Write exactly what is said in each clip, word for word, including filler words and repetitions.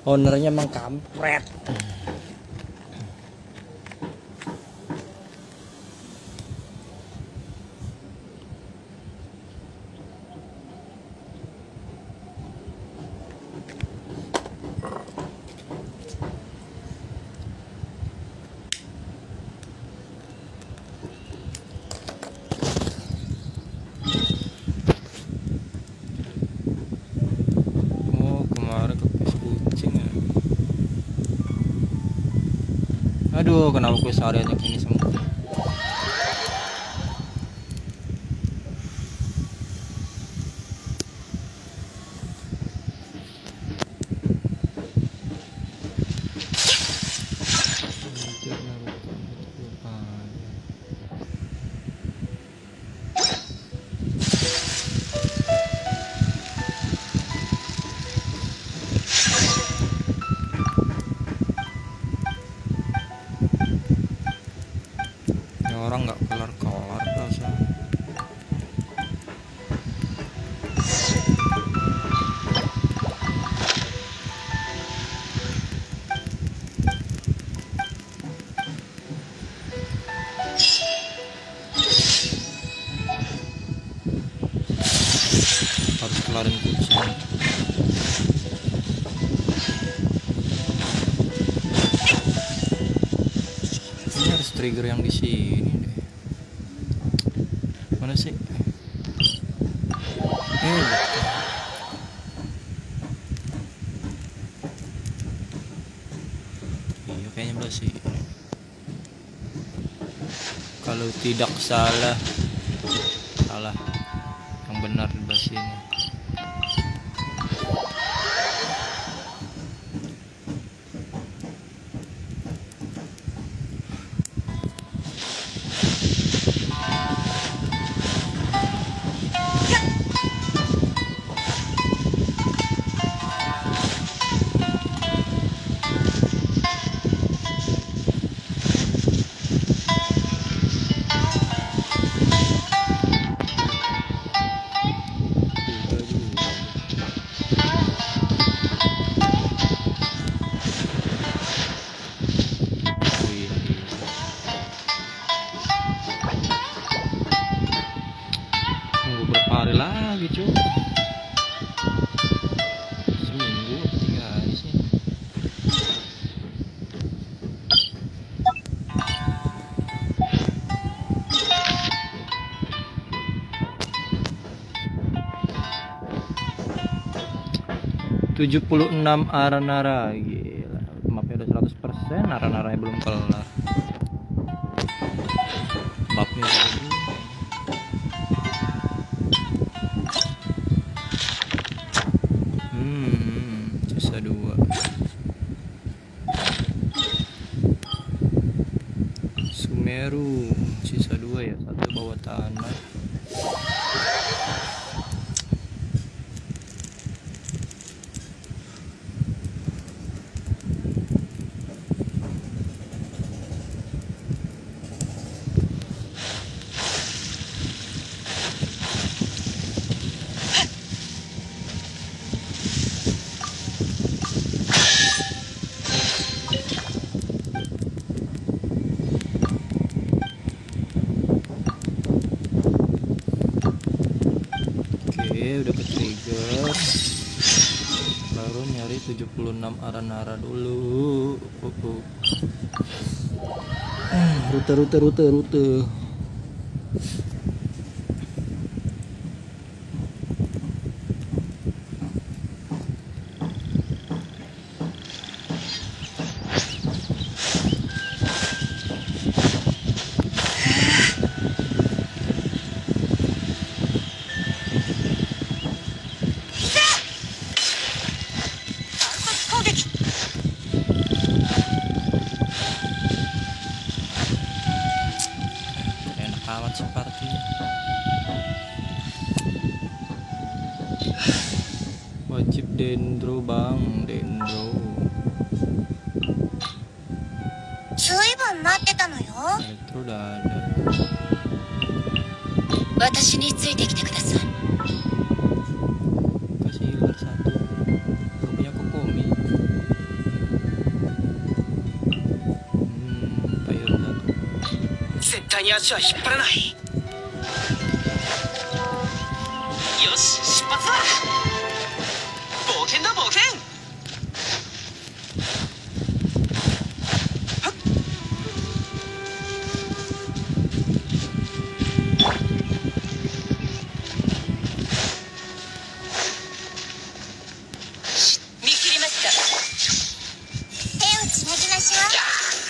Ownernya emang kampret. Aduh, kenapa quest areanya ini semua? Orang nggak kelar-kelar rasa. Harus kelarin kucing. Ini harus trigger yang di sini deh. Mana sih? Eh, iya kayaknya belas sih. Kalau tidak salah, salah. Yang benar di belas sini. Hari lagi cuy, seminggu atau tiga hari sih. tujuh puluh enam Aranara, gila, mapnya udah seratus persen, Aranaranya belum kelar. Mapnya dulu. Dua Sumeru sisa dua ya, satu bawah tanah. Udah ke trigger, baru nyari tujuh puluh enam Aranara dulu. uh, uh. rute rute rute rute amat sepertinya. Wajib dendro bang, dendro. Elektro udah ada. Kasih healer satu. Gak punya Kokomi. 対に足は引っ張らない。よし、出発だ。冒険だ冒険。見切りました。 手をつなぎましょう。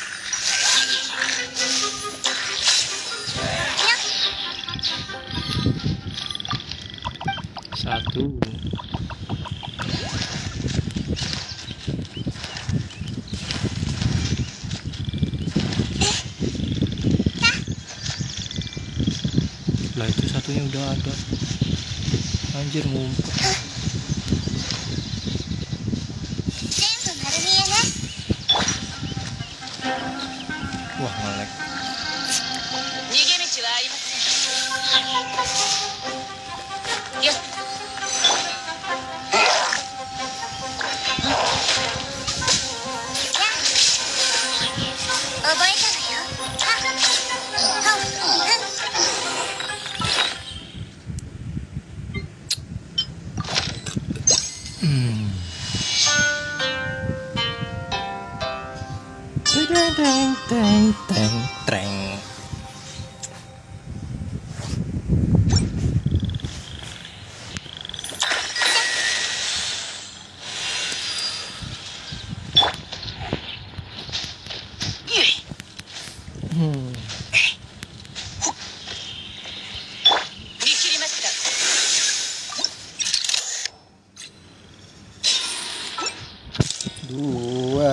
Satu. Lah itu satunya udah ada. Anjir ngumpet. 全部丸見えね。 Wah ngelek. 逃げ道はありません。よっ。 覚えたのよ。 Hmm. Teng teng teng teng teng. Hmm. 見切りました。 Dua.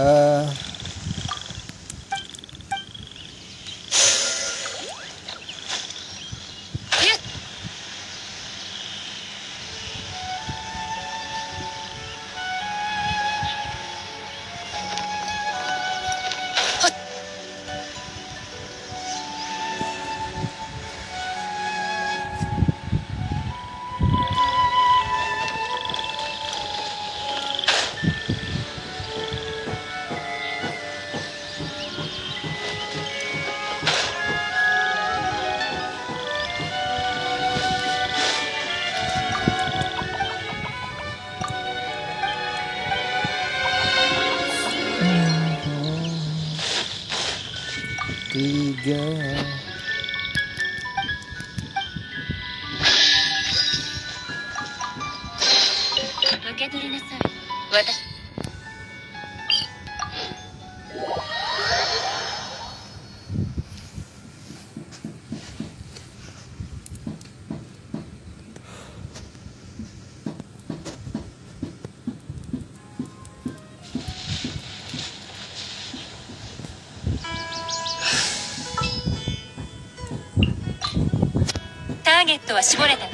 Tiga. Target ターゲットは絞れたの？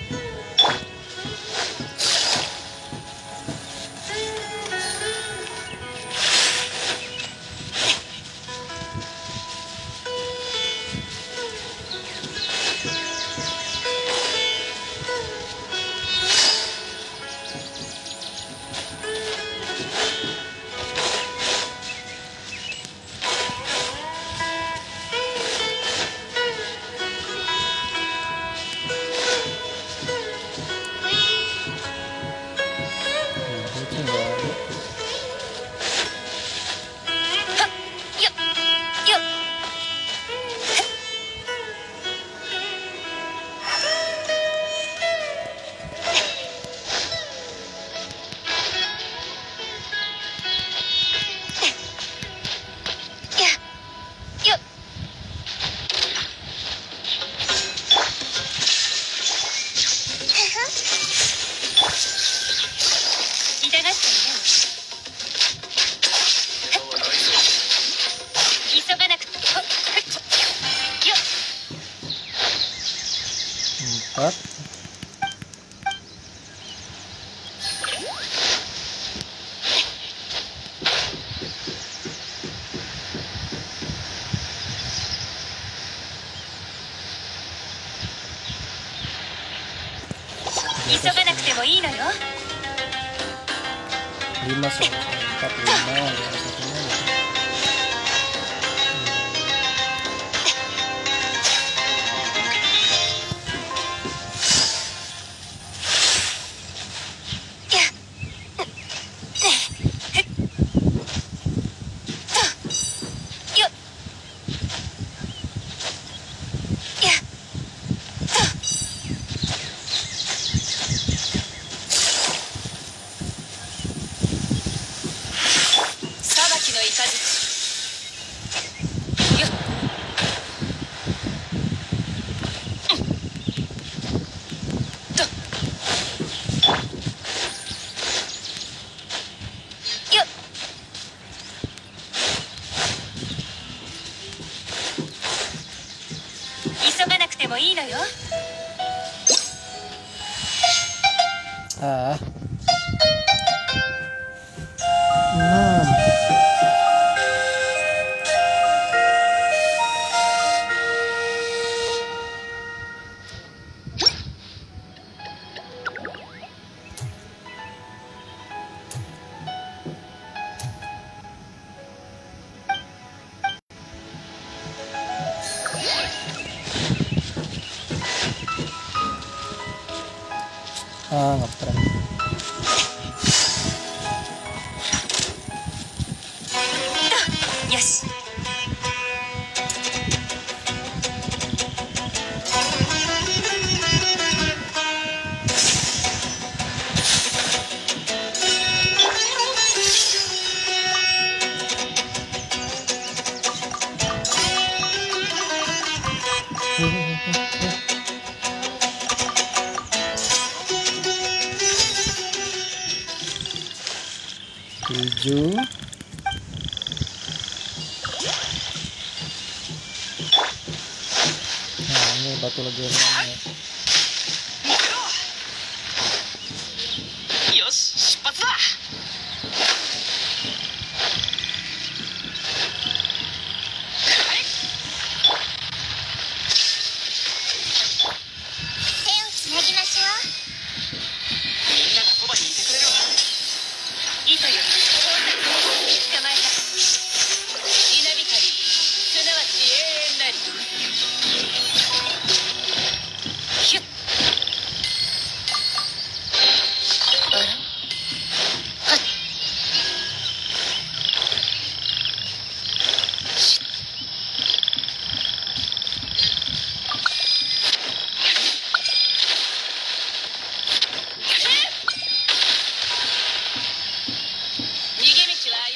Empat. Lima sama empat lima yang satunya. Ah. enam. Ah, ngeprank. Yes. Tujuh. Nah, ini batu legendanya. よし出発だ。 手をつなぎましょう。 みんながそばにいてくれるわ。糸より捕まえた。稲光すなわち永遠なり。ヒュッ。あら。はっ。逃げ道はあり。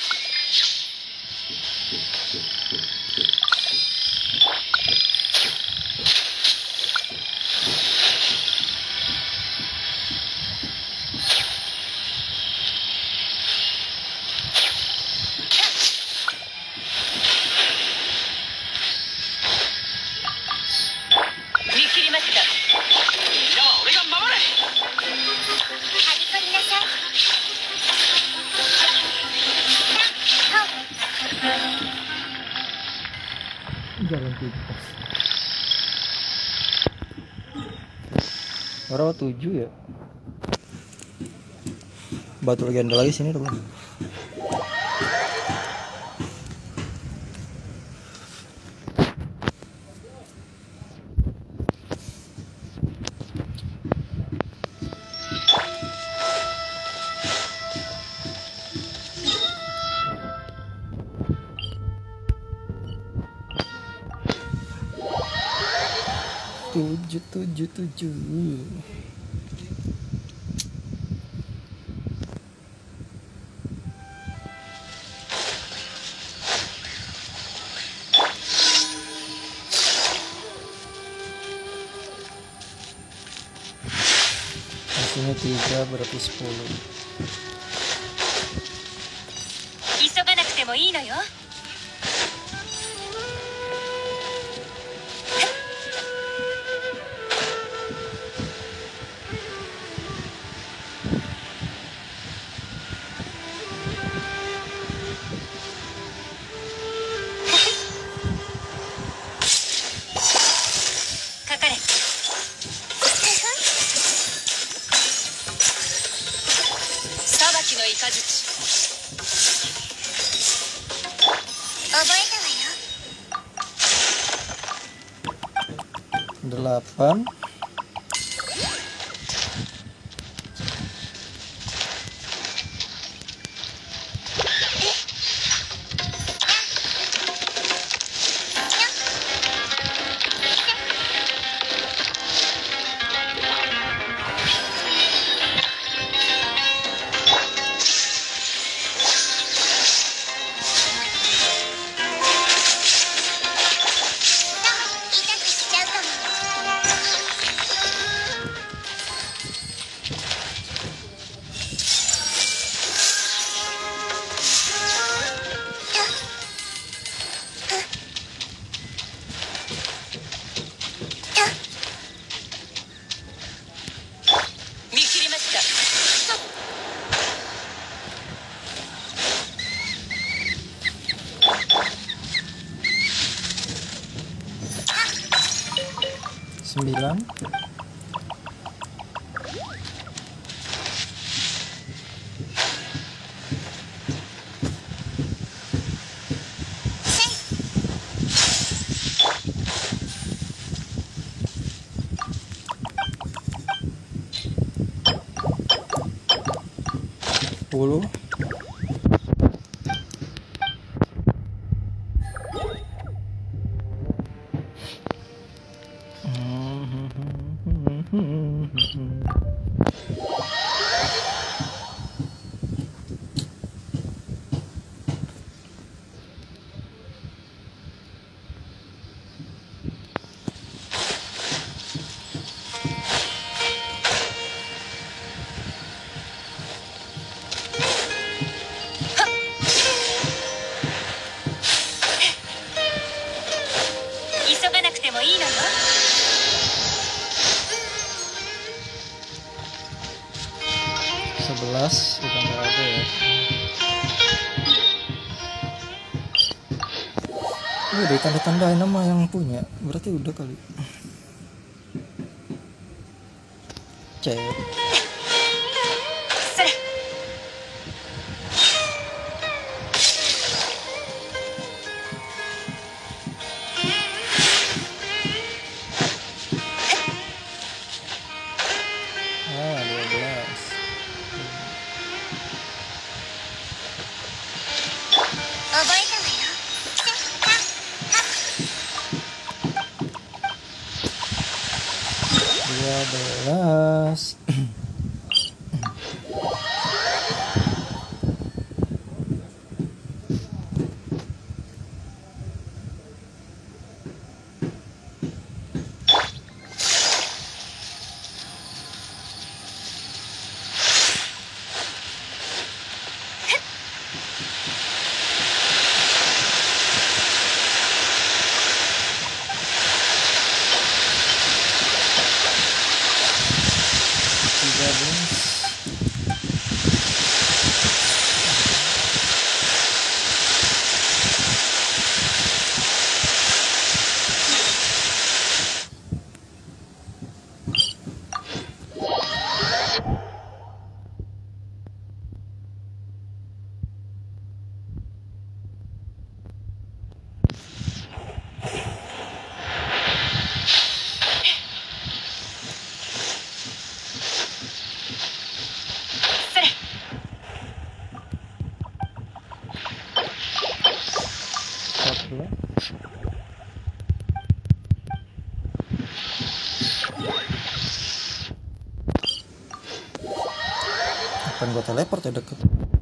見切りました。皆は俺が守る。 はびこりなさい。 Jalan tikus. Orang tujuh ya. Batu legenda lagi sini dong. Tujuh tujuh tujuh. Hasilnya tiga berarti sepuluh. 急がなくてもいいのよ。かかれ。裁きの雷。覚えたわよ。 Delapan. sembilan. Sepuluh. sebelas udah nggak ada ya. Ini udah tanda-tandain nama yang punya, berarti udah kali. Cek. Ah, dua belas. Dua belas. Kan gua teleport ya deket.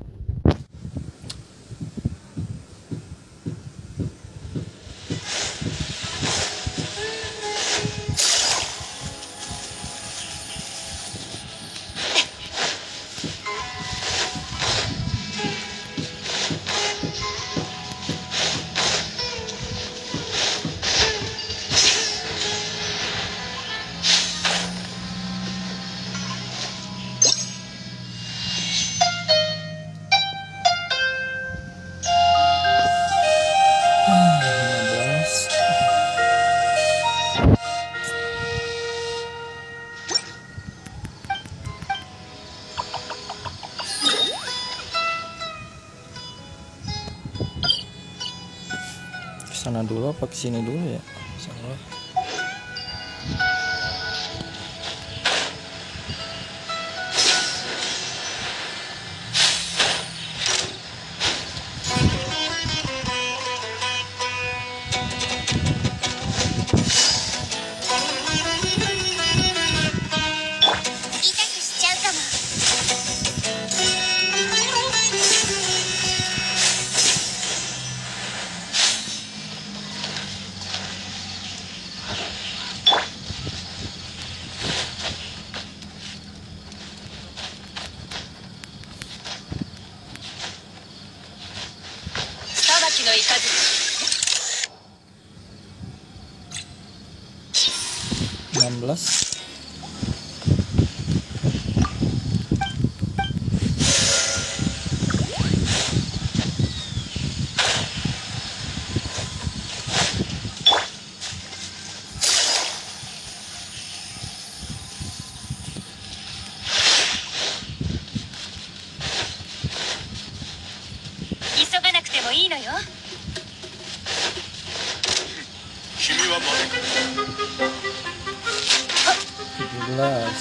Sana dulu apa kesini dulu ya? Salah. enam belas. belas.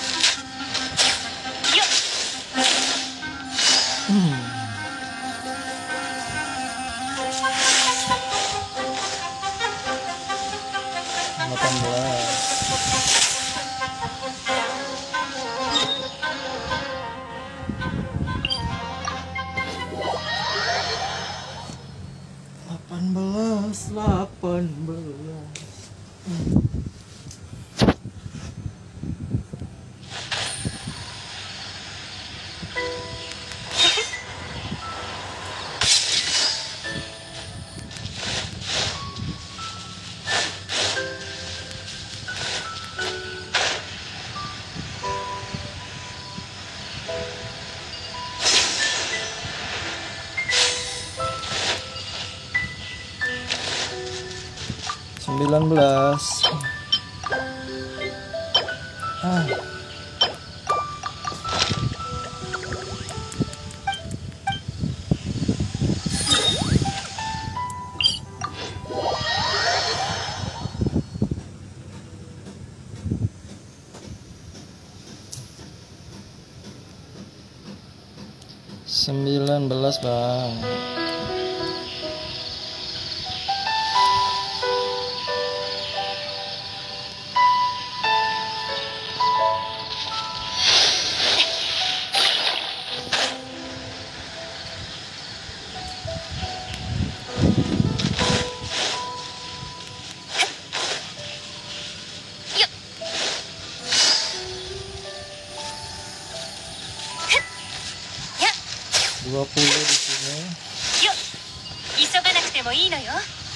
Yuk. Hmm. delapan belas. delapan belas, delapan belas. Sembilan belas. Ah. Sembilan belas bang. Dua puluh di sini. Yuk. 急がなくてもいいのよ。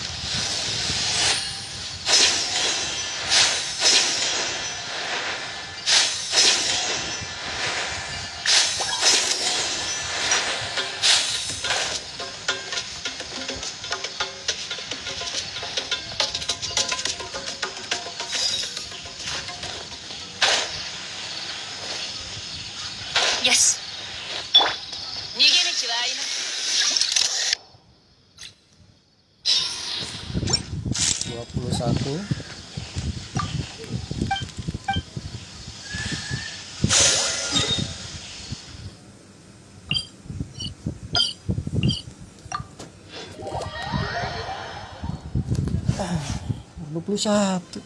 よし。逃げ道はあります。 dua puluh satu. dua puluh satu.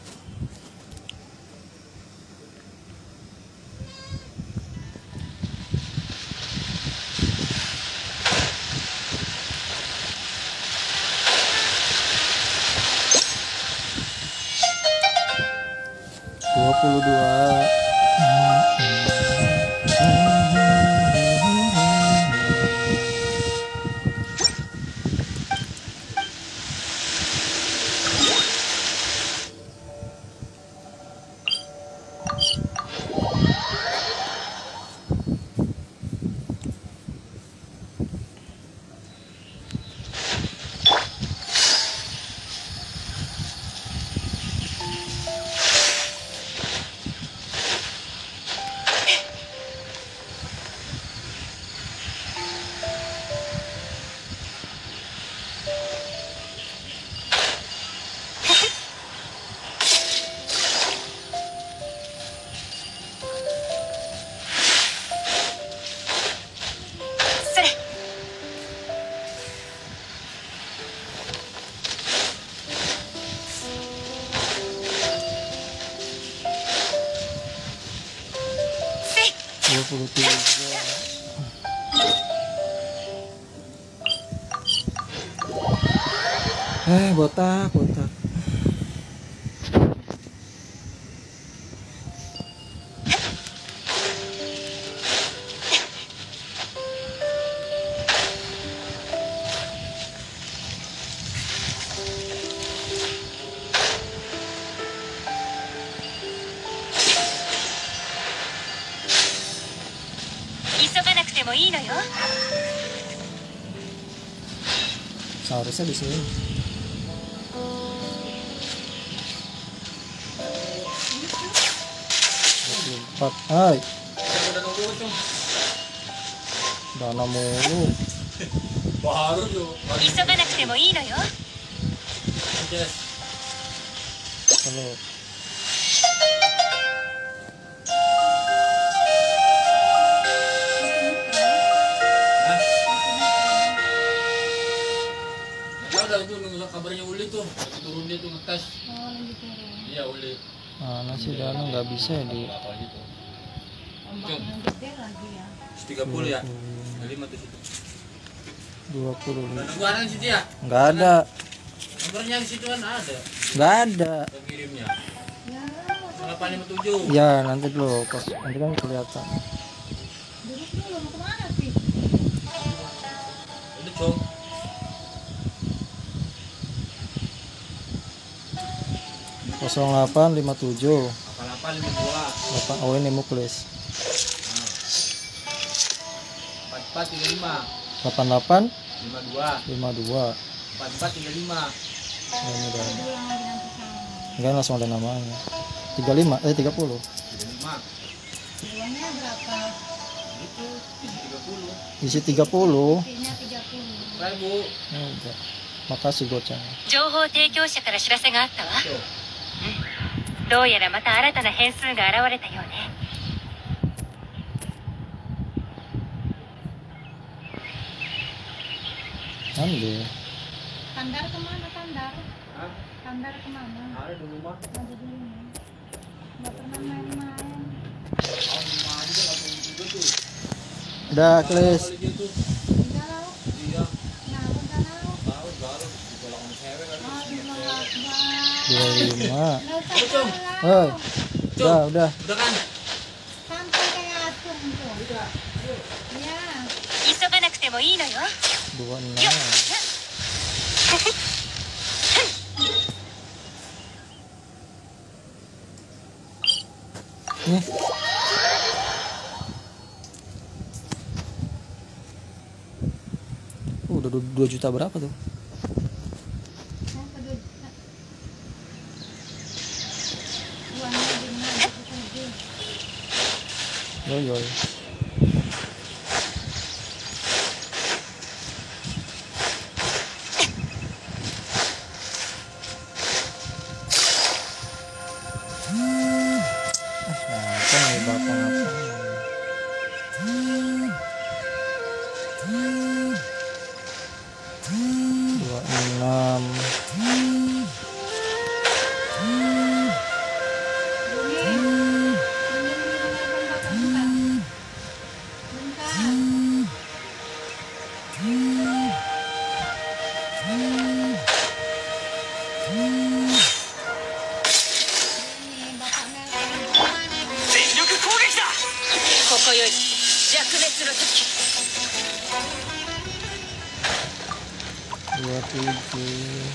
dua puluh dua. dua puluh tiga. Eh, botak, botak. Seharusnya di sini. Empat, hai. Dana mulu. Baru tuh. Halo. itu ngetes. Oh, lagi turun. Iya uli. Mana sih Danu nggak bisa ya di Apa gitu. Ombaknya gede lagi ya. tiga puluh ya. lima tuh situ. dua puluh. Ada nomornya di situ ya? Nggak ada, Nomornya di situ kan ada. nggak ada. Pengirimnya. Ya, delapan lima tujuh. Ya nanti dulu, pas nanti kan kelihatan. duduk dulu mau kemana sih? Udah, Cong. nol delapan lima tujuh. delapan delapan lima dua. delapan oh ini muklis. empat empat tiga lima. delapan delapan lima dua. lima dua. empat empat tiga lima. Nah, ini dah. Ulang lagi nanti sama. Enggak langsung ada namanya. tiga puluh lima eh tiga puluh. tiga lima. Uangnya berapa? Itu tiga puluh. Isi tiga puluh. Fee-nya tiga puluh. Ribu. Ya udah. Makasih goceng. 情報提供者から知らせがあったわ。 Tuh. どうやらまた新たな変数が現れたようね。 Nanti. Tandar kemana Tandar? Hah? Tandar kemana? Ada di rumah. Ada di rumah. Nggak pernah main-main. Oh, rumah aja nggak punya juga tuh. Udah, Klis. Kali gitu. Enggak lah. Iya. Nah, enggak lah. Tahu baru ditolak sama cewek kali. Oh, di bawah. dua puluh lima. Nggak usah Cung. kalah. Hei. Udah, udah. Udah kan? Santai kayak acung tuh. Udah. Yuk. Ya. 急がなくてもいいのよ。 dua puluh enam. Nih. Uh, udah dua juta berapa tuh? Apa tuh? Uangnya di mana? Aku Yo yo. Apa nih bapak apa? Dua enam. Dua tujuh.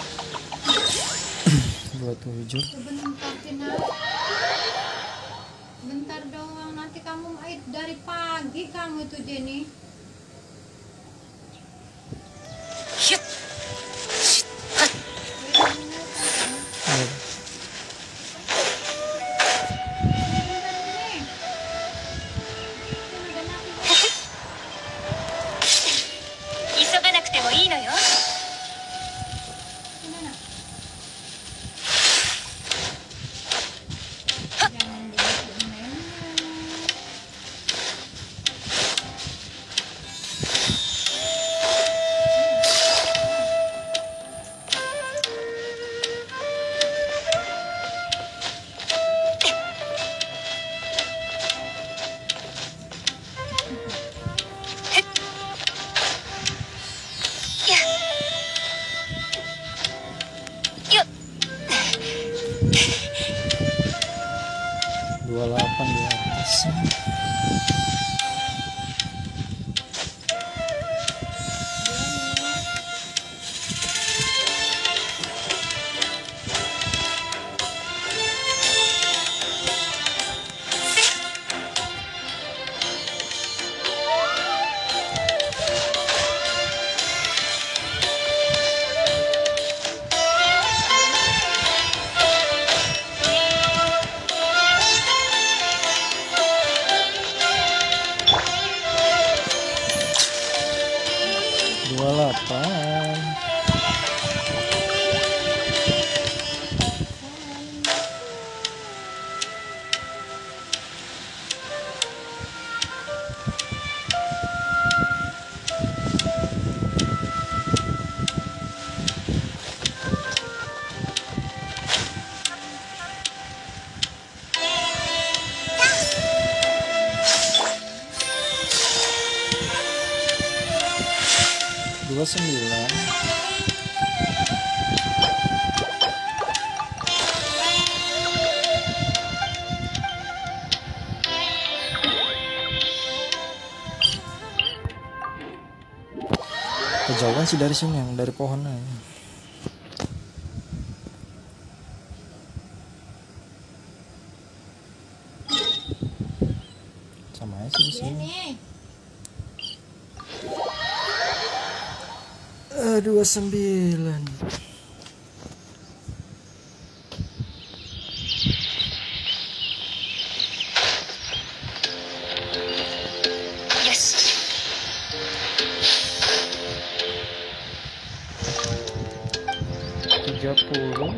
Dua tujuh. Sebentar Tina. Bentar doang, nanti kamu air dari pagi kamu itu Jenny. Ayo. 急がなくてもいいのよ。 Gimana? Jangan dibikin mainan. Dua delapan di atas. dua sembilan. Kejauhan sih dari sini, yang dari pohonnya. Sama aja sih di sini. Eh, dua sembilan. Yes. Tiga puluh.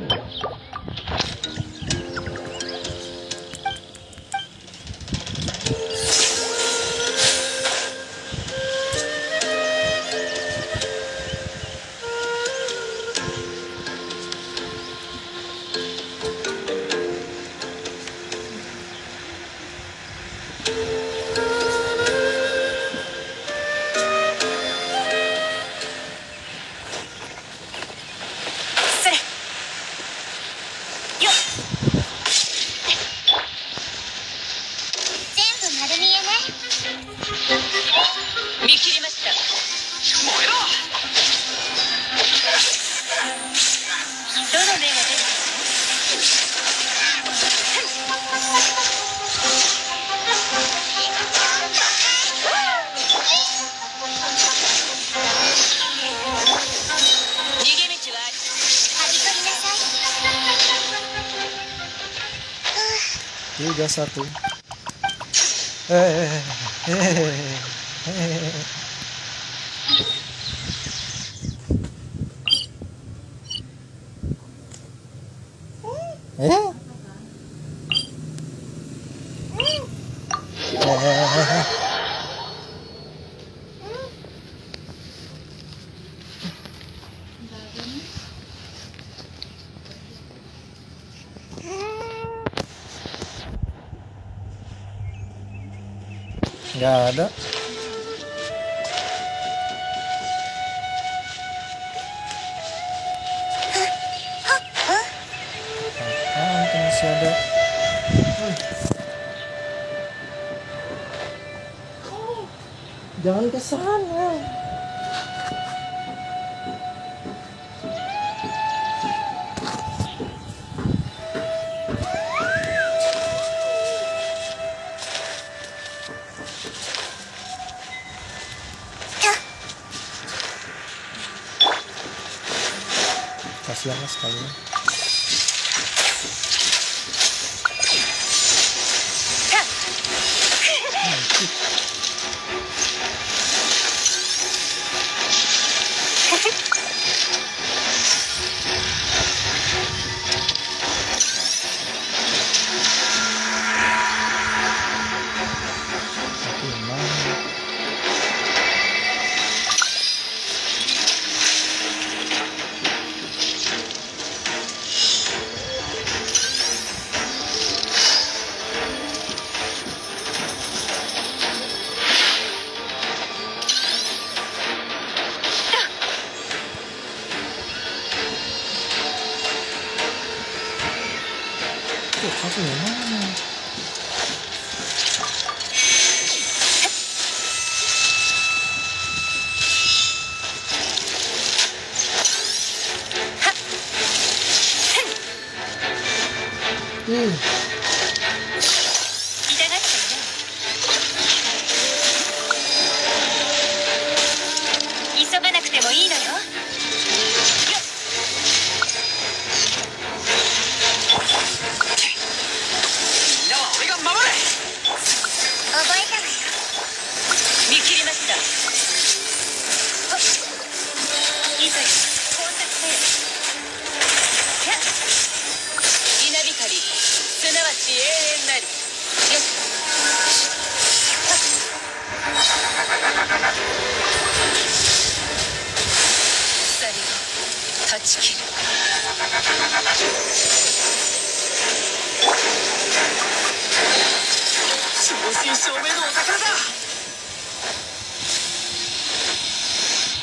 Tiga satu. Eh, eh, nggak ada. Apaan tuh masih ada? Jangan ke sana. Kasihan lah sekali. Satu yang mana? Hmm.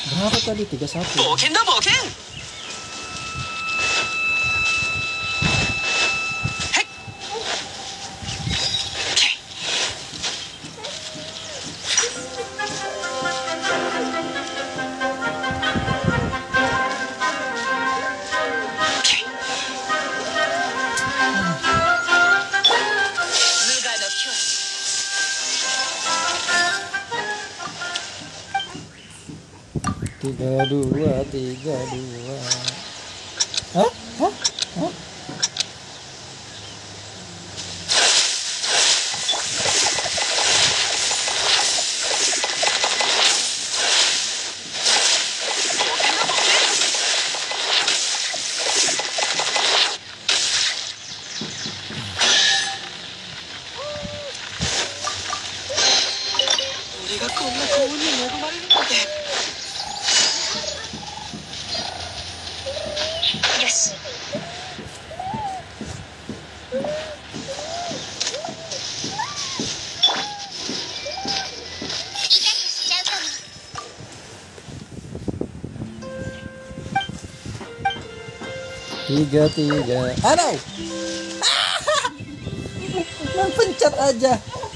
Berapa tadi? tiga puluh satu. 冒険だ冒険。へっ。無我の境地。 tiga dua tiga dua. Hah? Hah? Hah? Yes. Tiga tiga. Aduh. Main pencet aja.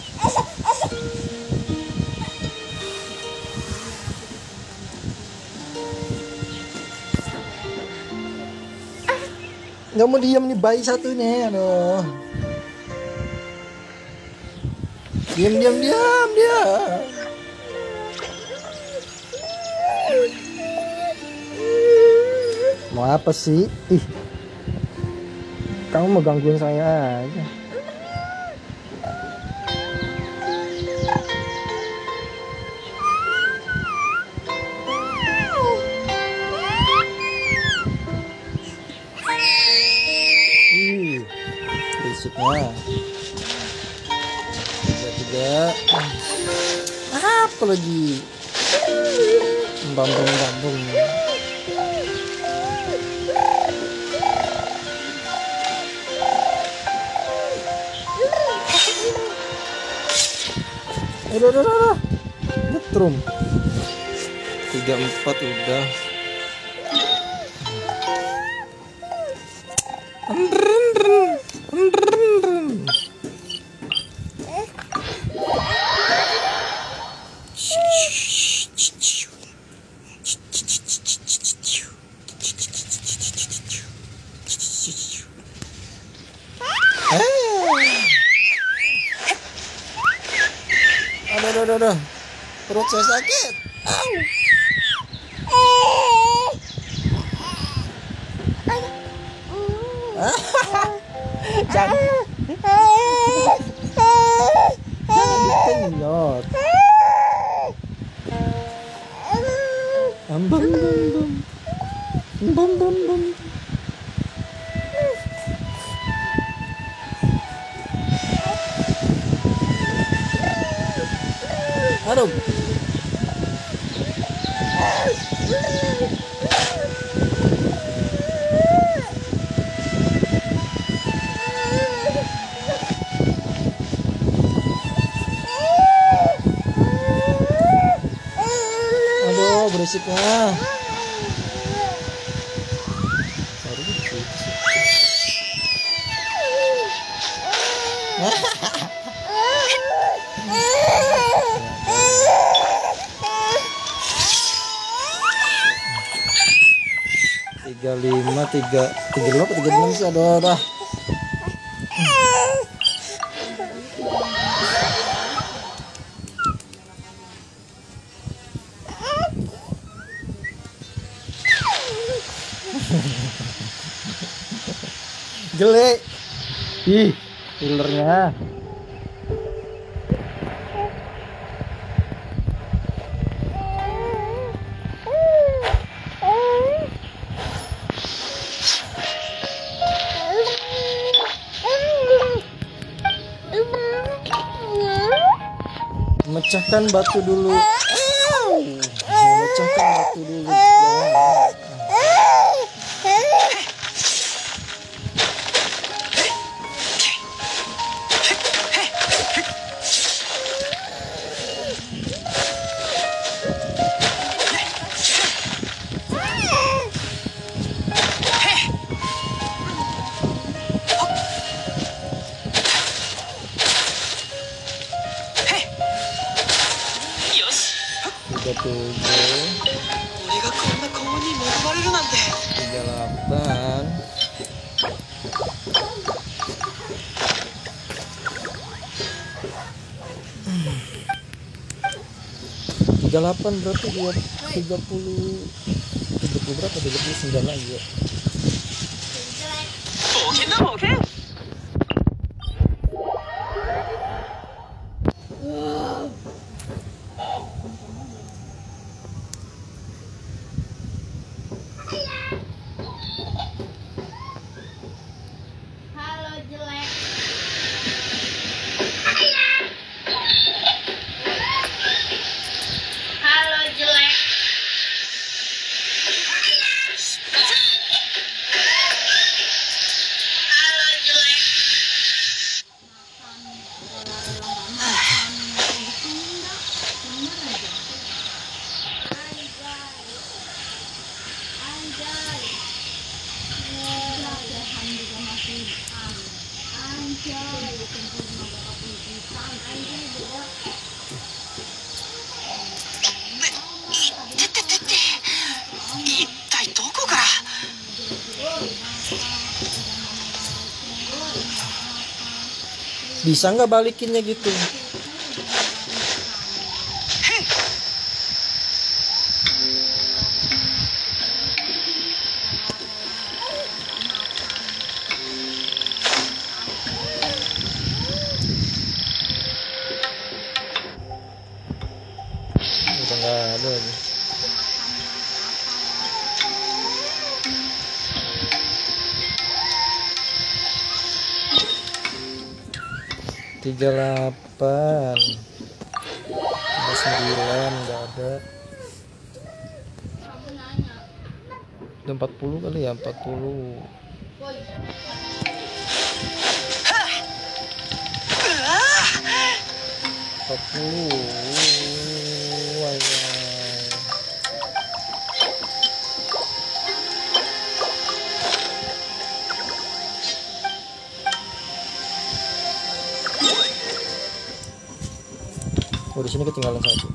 Nggak mau diam nih bayi satu nih, aduh. Diam diam diam diam. Mau apa sih? Ih, kamu mau gangguin saya aja. Ih, berisiknya. Tiga tiga. Apa lagi? Bambung bambung. Udah, udah, udah, nyetrum. Tiga empat udah. Aduh, aduh, aduh, aduh. Perut saya sakit. Jangan, jangan dikenyot. Bum bum bum bum bum bum. Aduh. Aduh, berisiknya. Baru berisik. Tiga lima tiga tiga lima tiga enam sih, aduh, dah. Jelek. Ih, fillernya. Memecahkan batu dulu. Memecahkan batu dulu. tiga tujuh, 俺がこんな高温に恵まれるなんて tiga delapan, tiga delapan berarti dua tiga puluh tiga puluh berapa tiga puluh sembilan lagi ya. 冒険だ冒険 Halo jelek. Halo jelek. Halo jelek. Bisa nggak balikinnya gitu? Udah nggak ada lagi. Tiga delapan, tiga sembilan nggak ada. Udah empat puluh kali ya, empat puluh. Empat puluh. Wah, oh, di sini ketinggalan satu.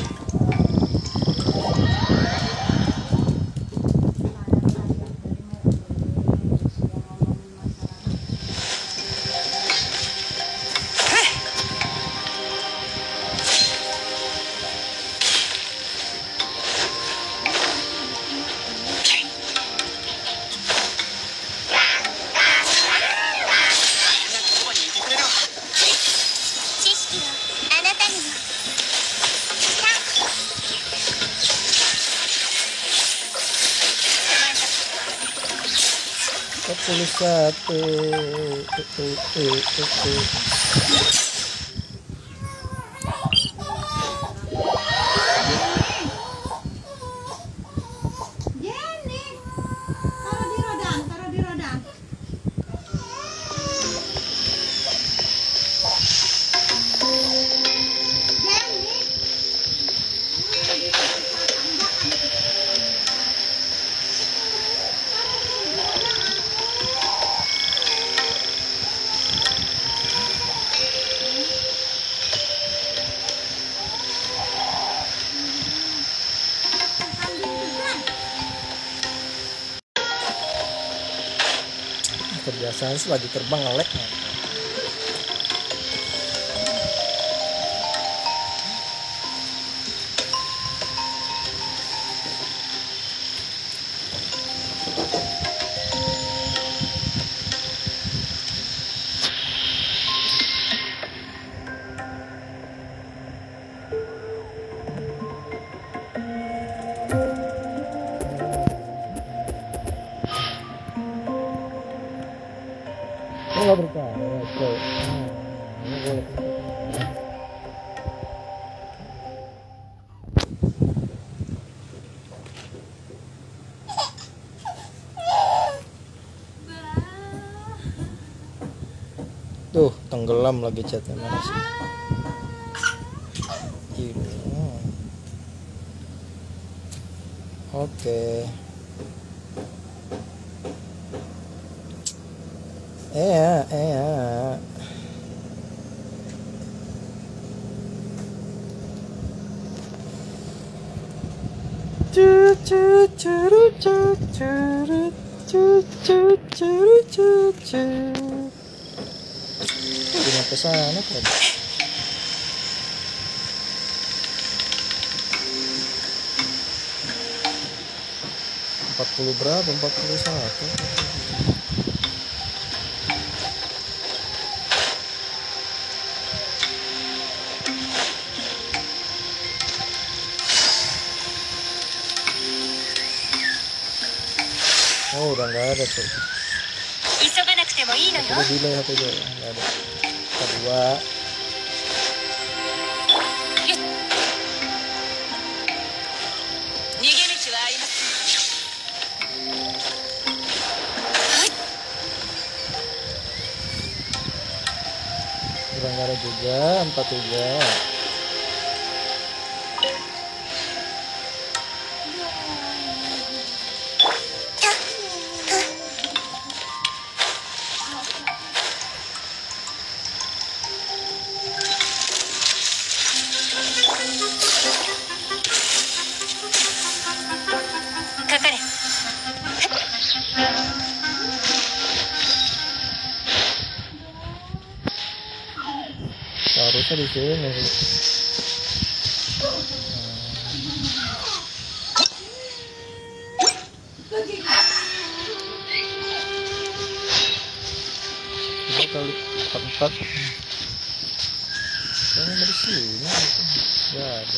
empat puluh satu. Uh, uh, uh, uh, uh. Jenny, taruh di rodan, taruh di rodan. Jenny. Kebiasaan sih lagi terbang ngelek. Nggak berkah, oke. Nah, boleh. Tuh, tenggelam lagi chatnya mana sih? Ini. Oke. Eh, eh. cu cu curu cu curu cu cu curu cu cu. Udah nyampe sana kan? Empat puluh berapa? Empat puluh satu. Oh, udah nggak ada tuh. 急がなくてもいいのよ。 Udah delay satu aja, nggak ada. Kedua. 逃げ道はありません。 Udah nggak ada juga, empat juga. Harusnya di sini sih. Tiga kali empat empat. Kayaknya dari sini nggak ada.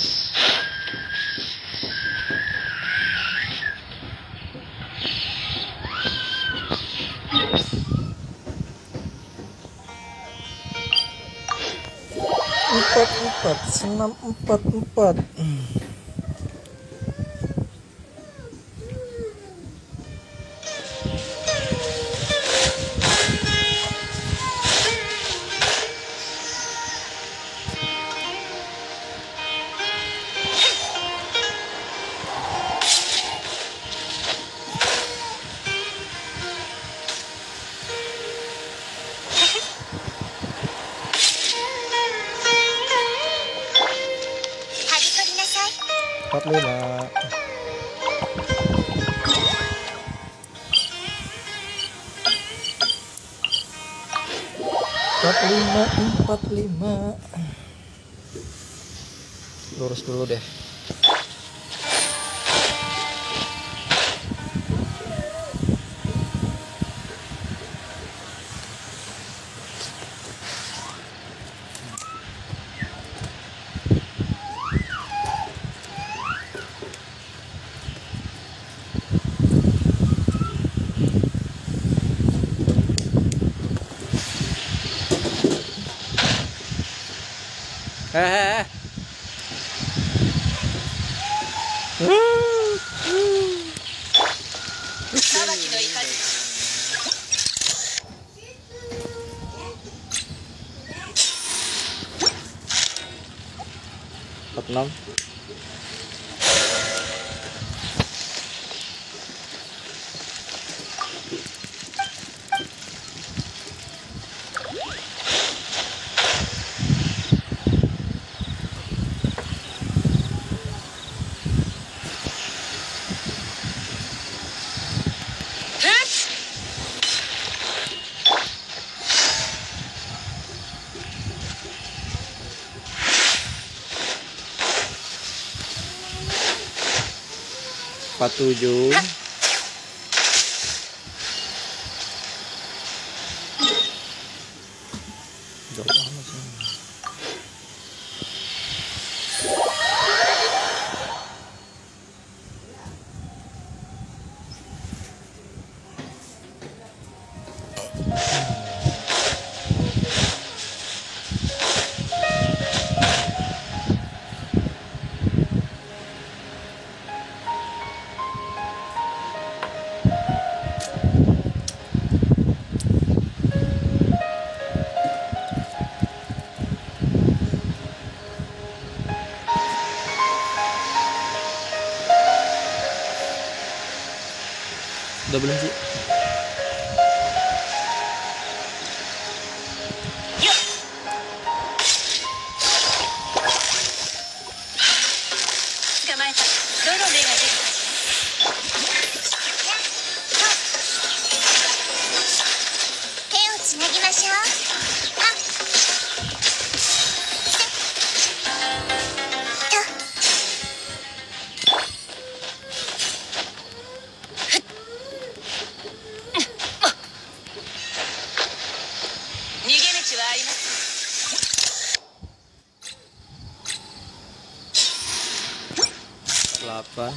Empat empat senam empat empat. Empat lima. Empat lima empat lima. Lurus dulu deh. Eh. Empat enam. Empat tujuh. Jauh amat sih. Udah belum sih? Yuk. 捕まえた。どの目が出るか delapan.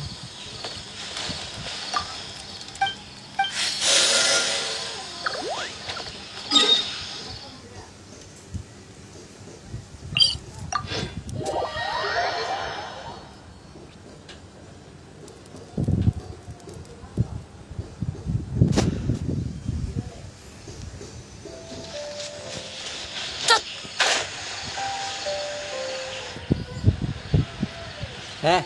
Eh,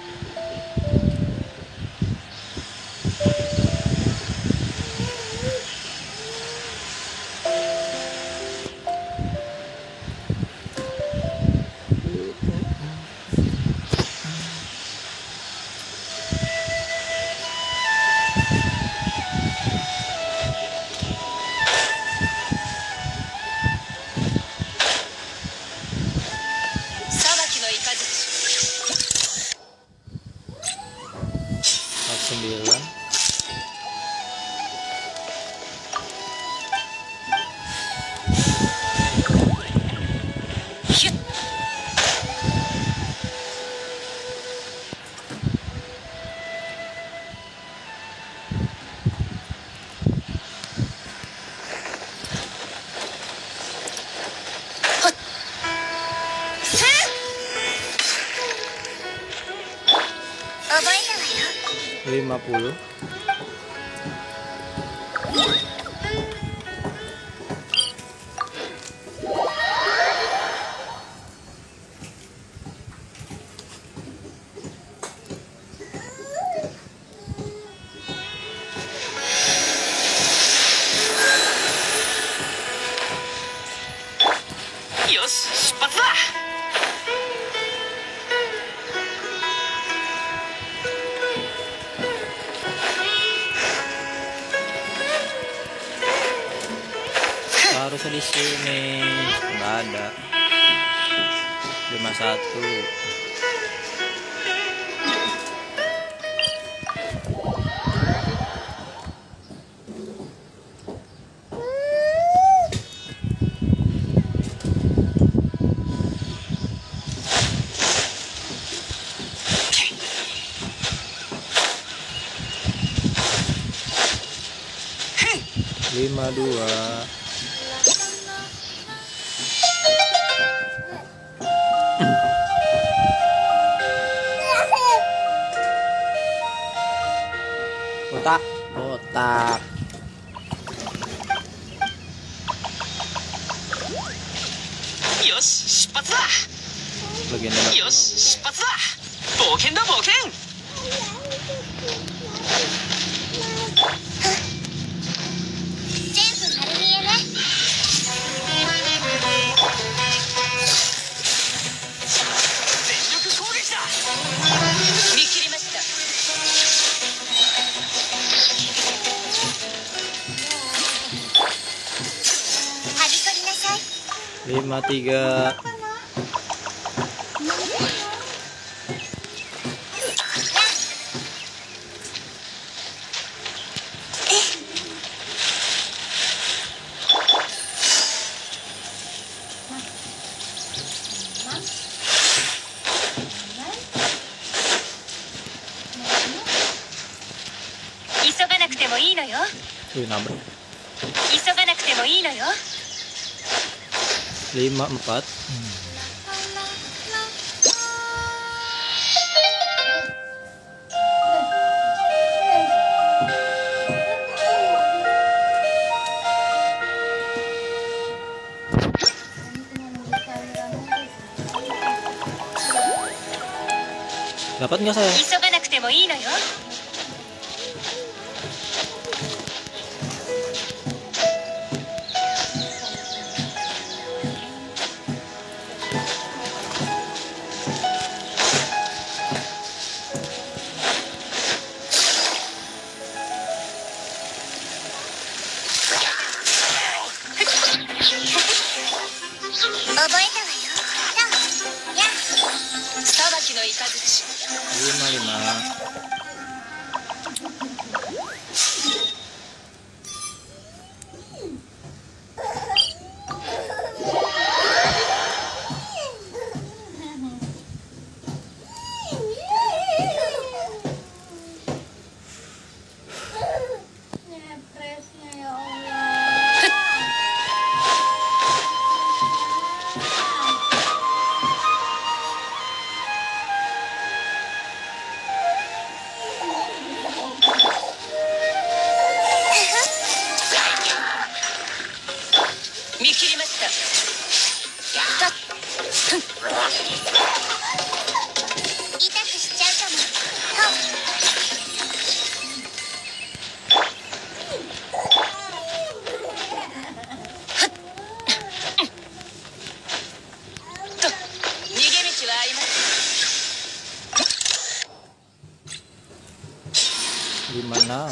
sembilan. Lima puluh. Harusnya di sini nggak ada. Lima satu. Lima dua. Kotak, kotak. Yosh, 出発だ。 Legenda. よし、出発だ。冒険だ、冒険。 全部丸見えね。 全力攻撃だ。見切りました。 はびこりなさい。 Lima tiga. Wih, nabrak. 急がなくてもいいのよ。 Lima empat. Dapat nggak saya? 急がなくてもいいのよ。 Lima lima. lima enam.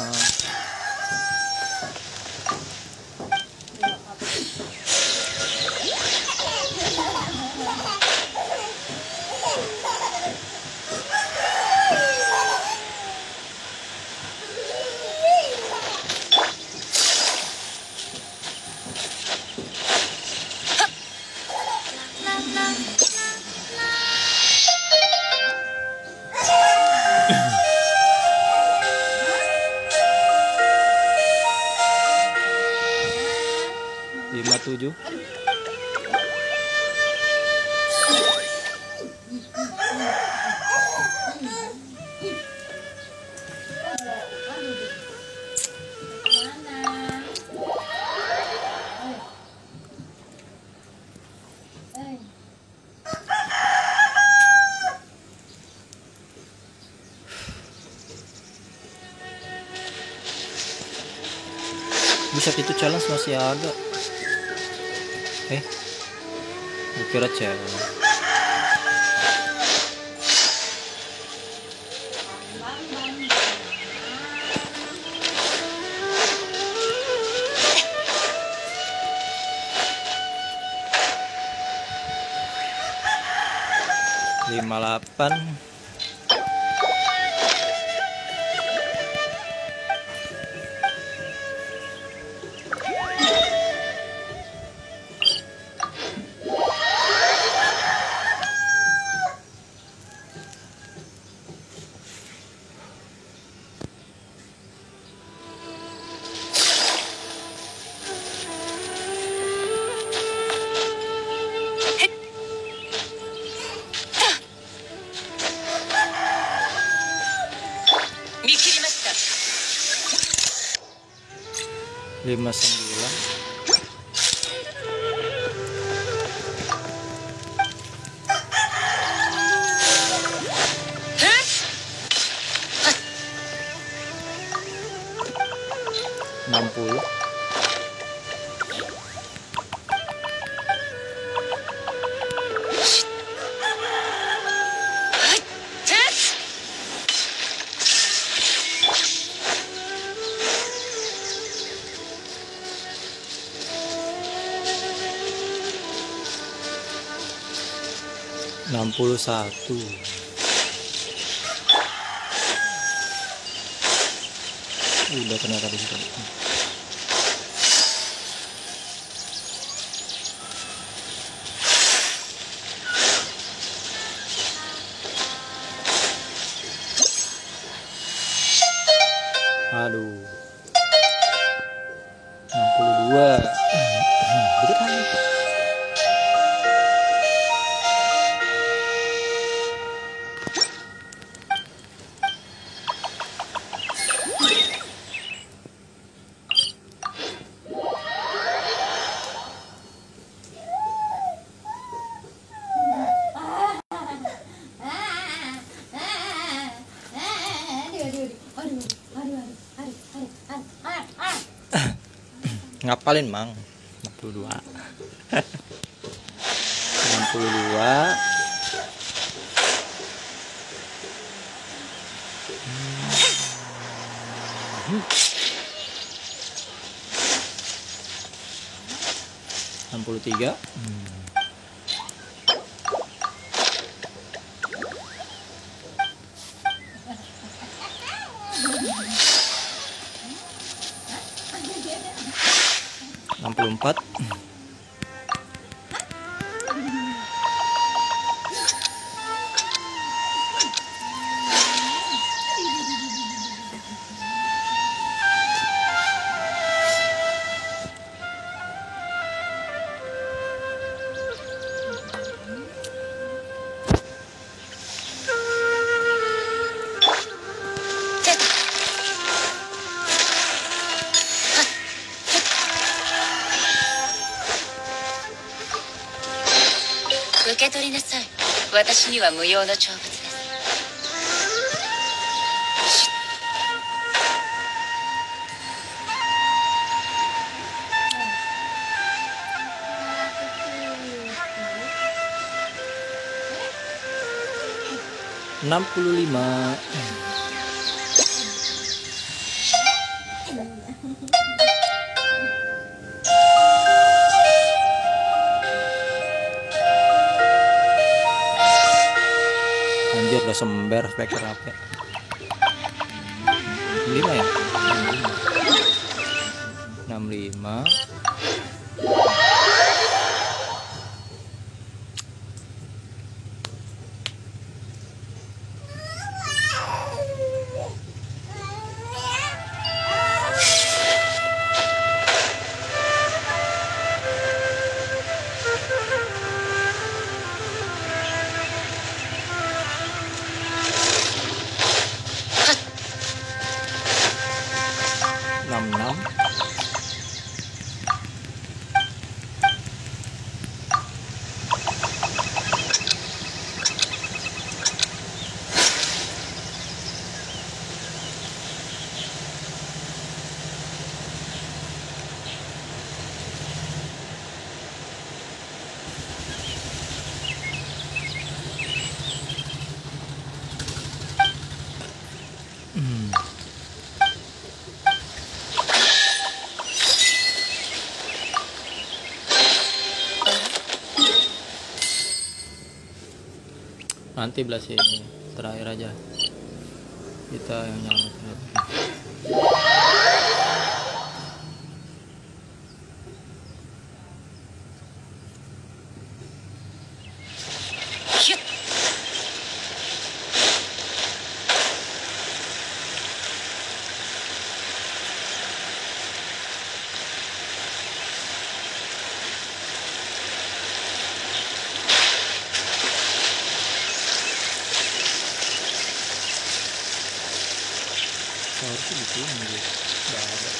lima tujuh. Bisa itu challenge masih ada. Eh, gue kira challenge. lima delapan. lima sembilan. enam puluh. enam puluh satu. Udah ternyata di situ. Aduh. enam puluh dua. Dikit lagi. Ngapalin mang enam puluh dua. enam puluh dua. enam puluh tiga. enam puluh empat. 私には無用の長物です。 enam puluh lima. Anjir udah sember speaker H P. lima ya? enam puluh lima. enam puluh enam. Hmm. Nanti belas ini terakhir aja kita yang nyelamat. Harusnya di sini gitu. Nggak ada.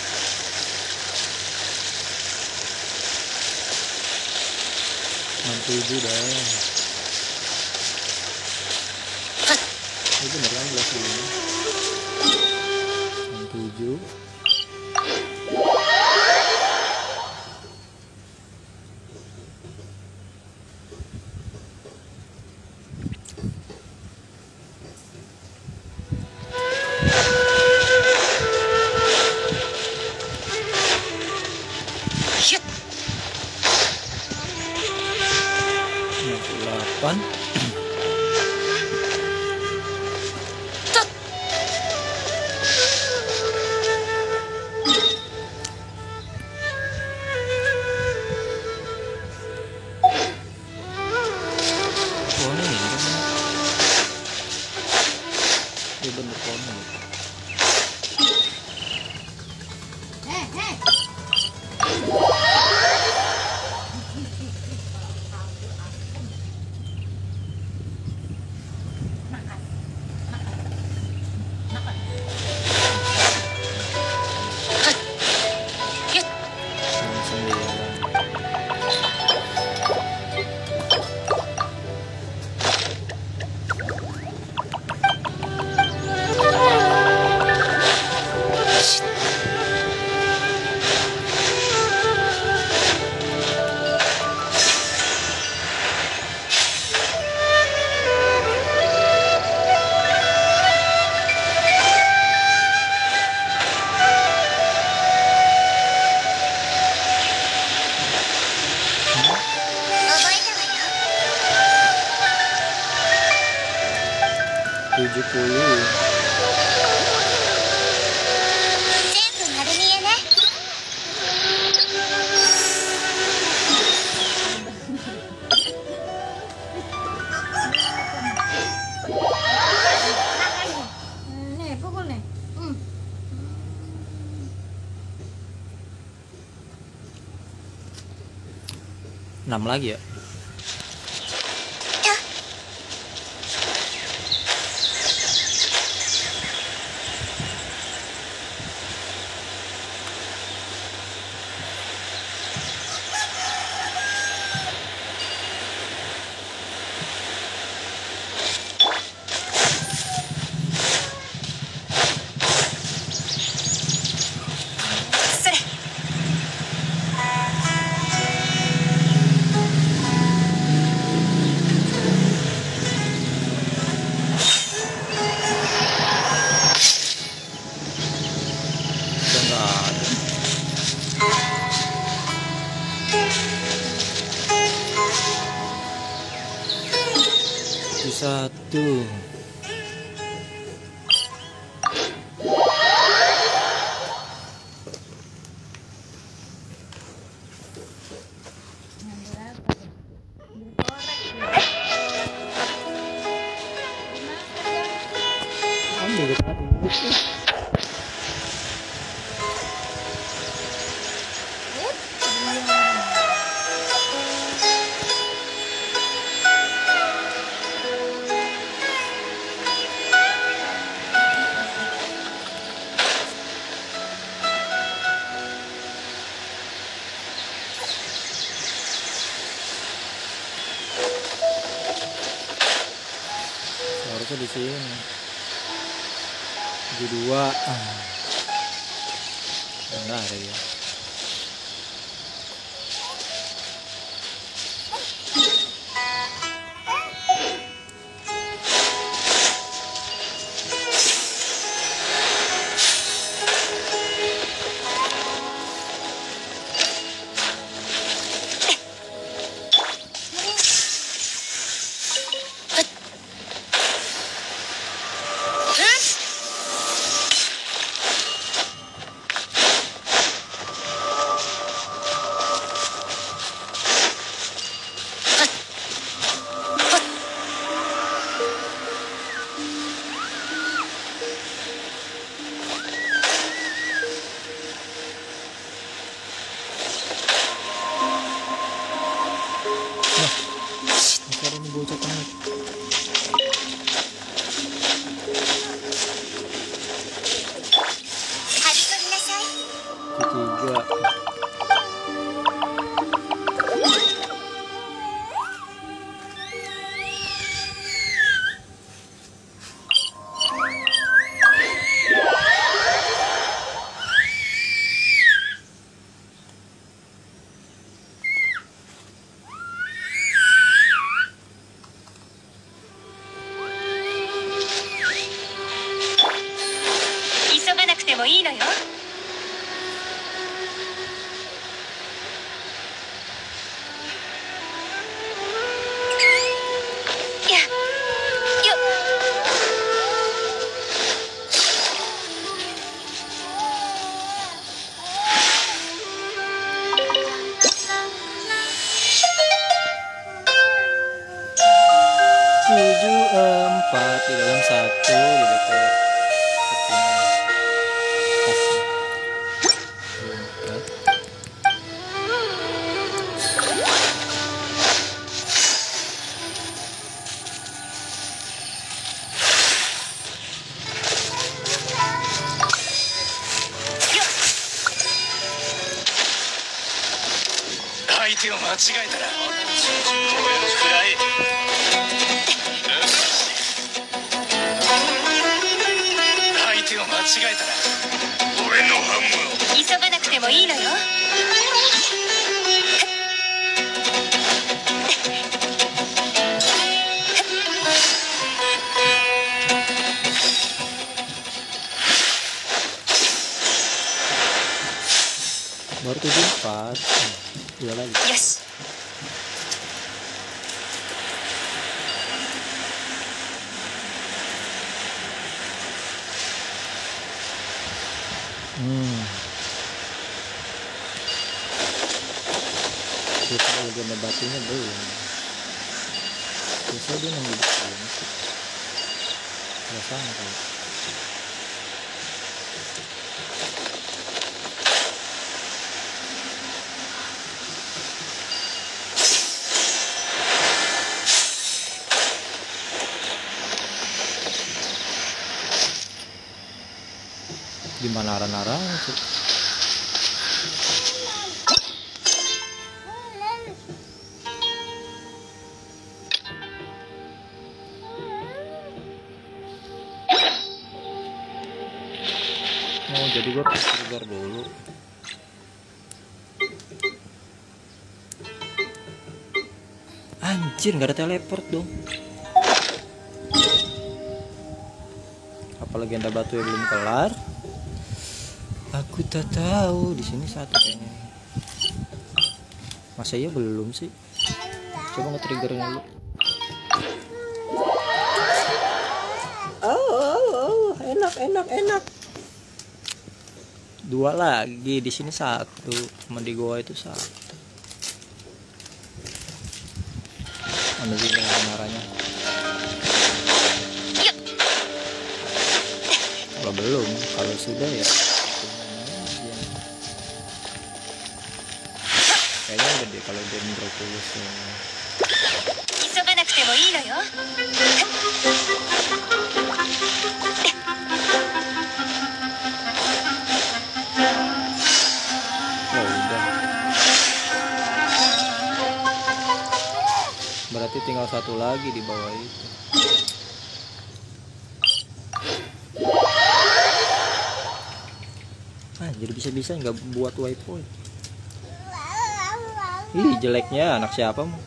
enam puluh tujuh dah. Ini bener kan belas ini. enam puluh tujuh. delapan. Oh ini nih kan. Dia bener kono. tujuh puluh. Nih, pukul nih. Hmm. enam lagi ya. Masih satu. Ambil tadi. Harusnya di sini. Tujuh dua. Ah. Enggak ada ya. Masih ada bocah banget. Ketiga. Tujuh empat di dalam satu gitu kan. Baru tujuh empat. Dua lagi. Yes. Hmm. Kita lagi ada batunya belum. Bisa dia nunggu di sini sih. Gak sama kali. Gimana arah-arah sih? Oh, jadi gue harus trigger dulu. Anjir, nggak ada teleport dong. Apalagi legenda batu yang belum kelar. Aku tak tahu di sini satu kayaknya. Masa iya belum sih? Coba nge-triggerin dulu. enak, enak. Dua lagi di sini satu, cuma di gua itu satu. Mana sih marahnya? Kalau belum, kalau sudah ya kayaknya udah deh kalau Dendro tulus ya. 急がなくてもいいのよ。 Oh udah. Berarti tinggal satu lagi di bawah itu. Ah, jadi bisa-bisa nggak buat waypoint. Ih, jeleknya anak siapa mau?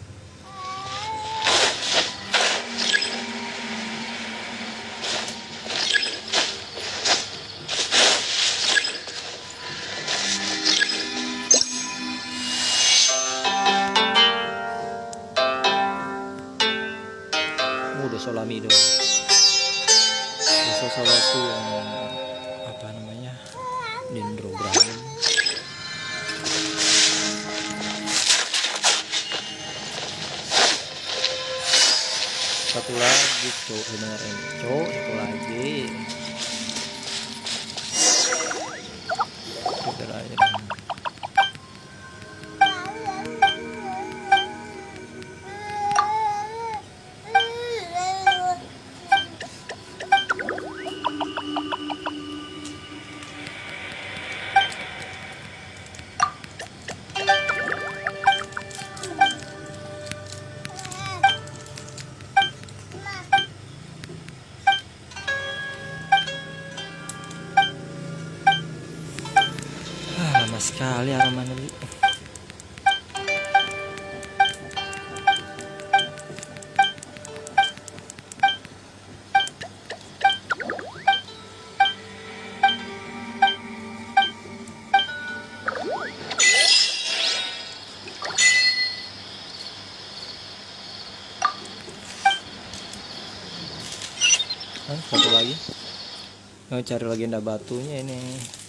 Oh, udah solami dong. Udah solasi yang apa namanya? Dendrogram. Satu lagi cok, bener ini cok, satu lagi. Kita aja. Lama sekali aroma Neli. Hah, satu lagi. Mau cari legenda batunya ini.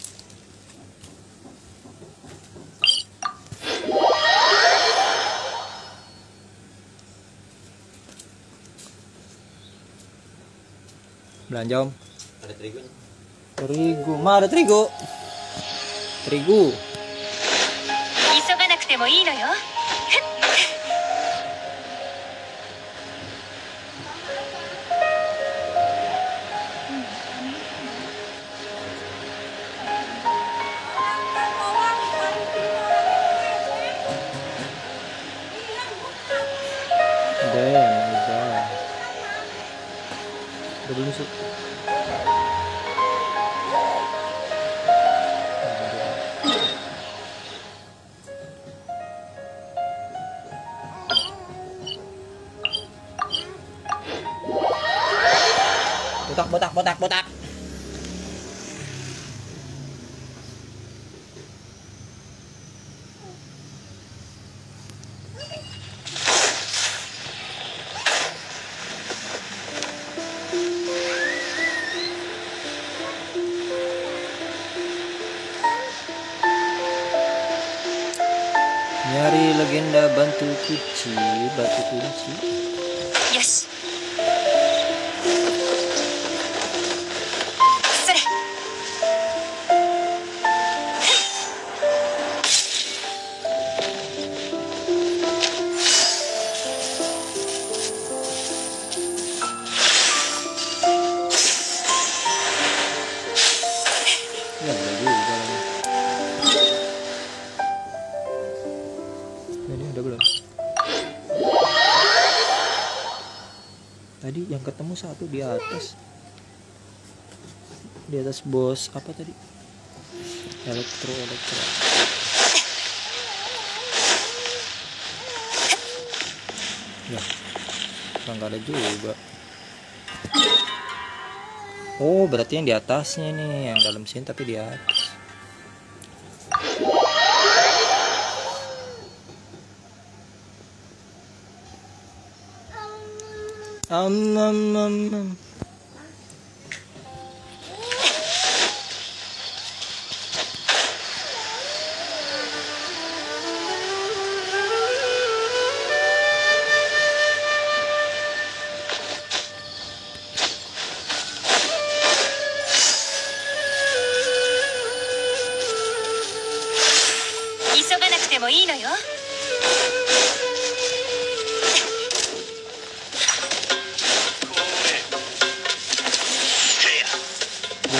Belanja om. Ada terigunya. Terigu, ma ada terigu. Terigu. 急がなくてもいいのよ。 Udah, udah. Udah belum sih? Botak, botak, botak, botak. Nyari legenda bantu kunci, batu kunci. よし。それ。 Ya ada juga lagi. Ini udah belum? Tadi yang ketemu satu di atas. Di atas bos apa tadi? Elektro elektro. Ya, nggak ada juga. Oh, berarti yang di atasnya nih, yang dalam sini tapi di atas. Am am am am.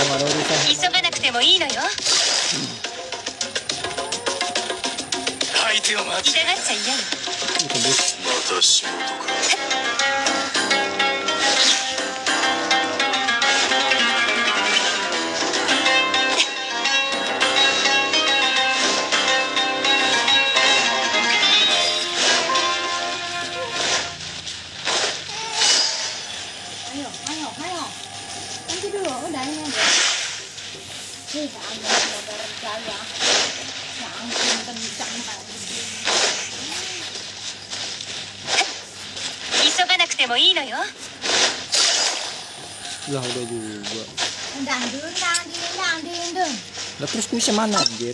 nggak ada urusan. 急がなくてもいいのよ。 相手を待痛がっちゃ嫌よ。 Itu bus. また仕事か。 Ayo, ayo, ayo. Nanti dulu, udah ini aja. Hei, kamu modal saya. Ya ampun, kencang tadi. 急がなくてもいいのよ。 Lah udah juga. Undang, undang, undang, undang. Lah terus kuisnya mana anjir?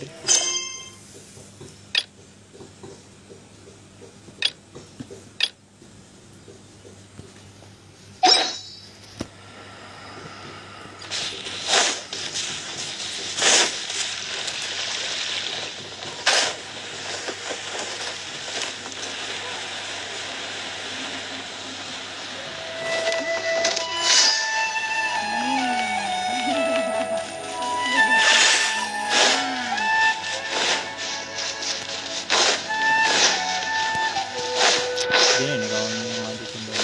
Gini nih kalau mau lanjutin dulu.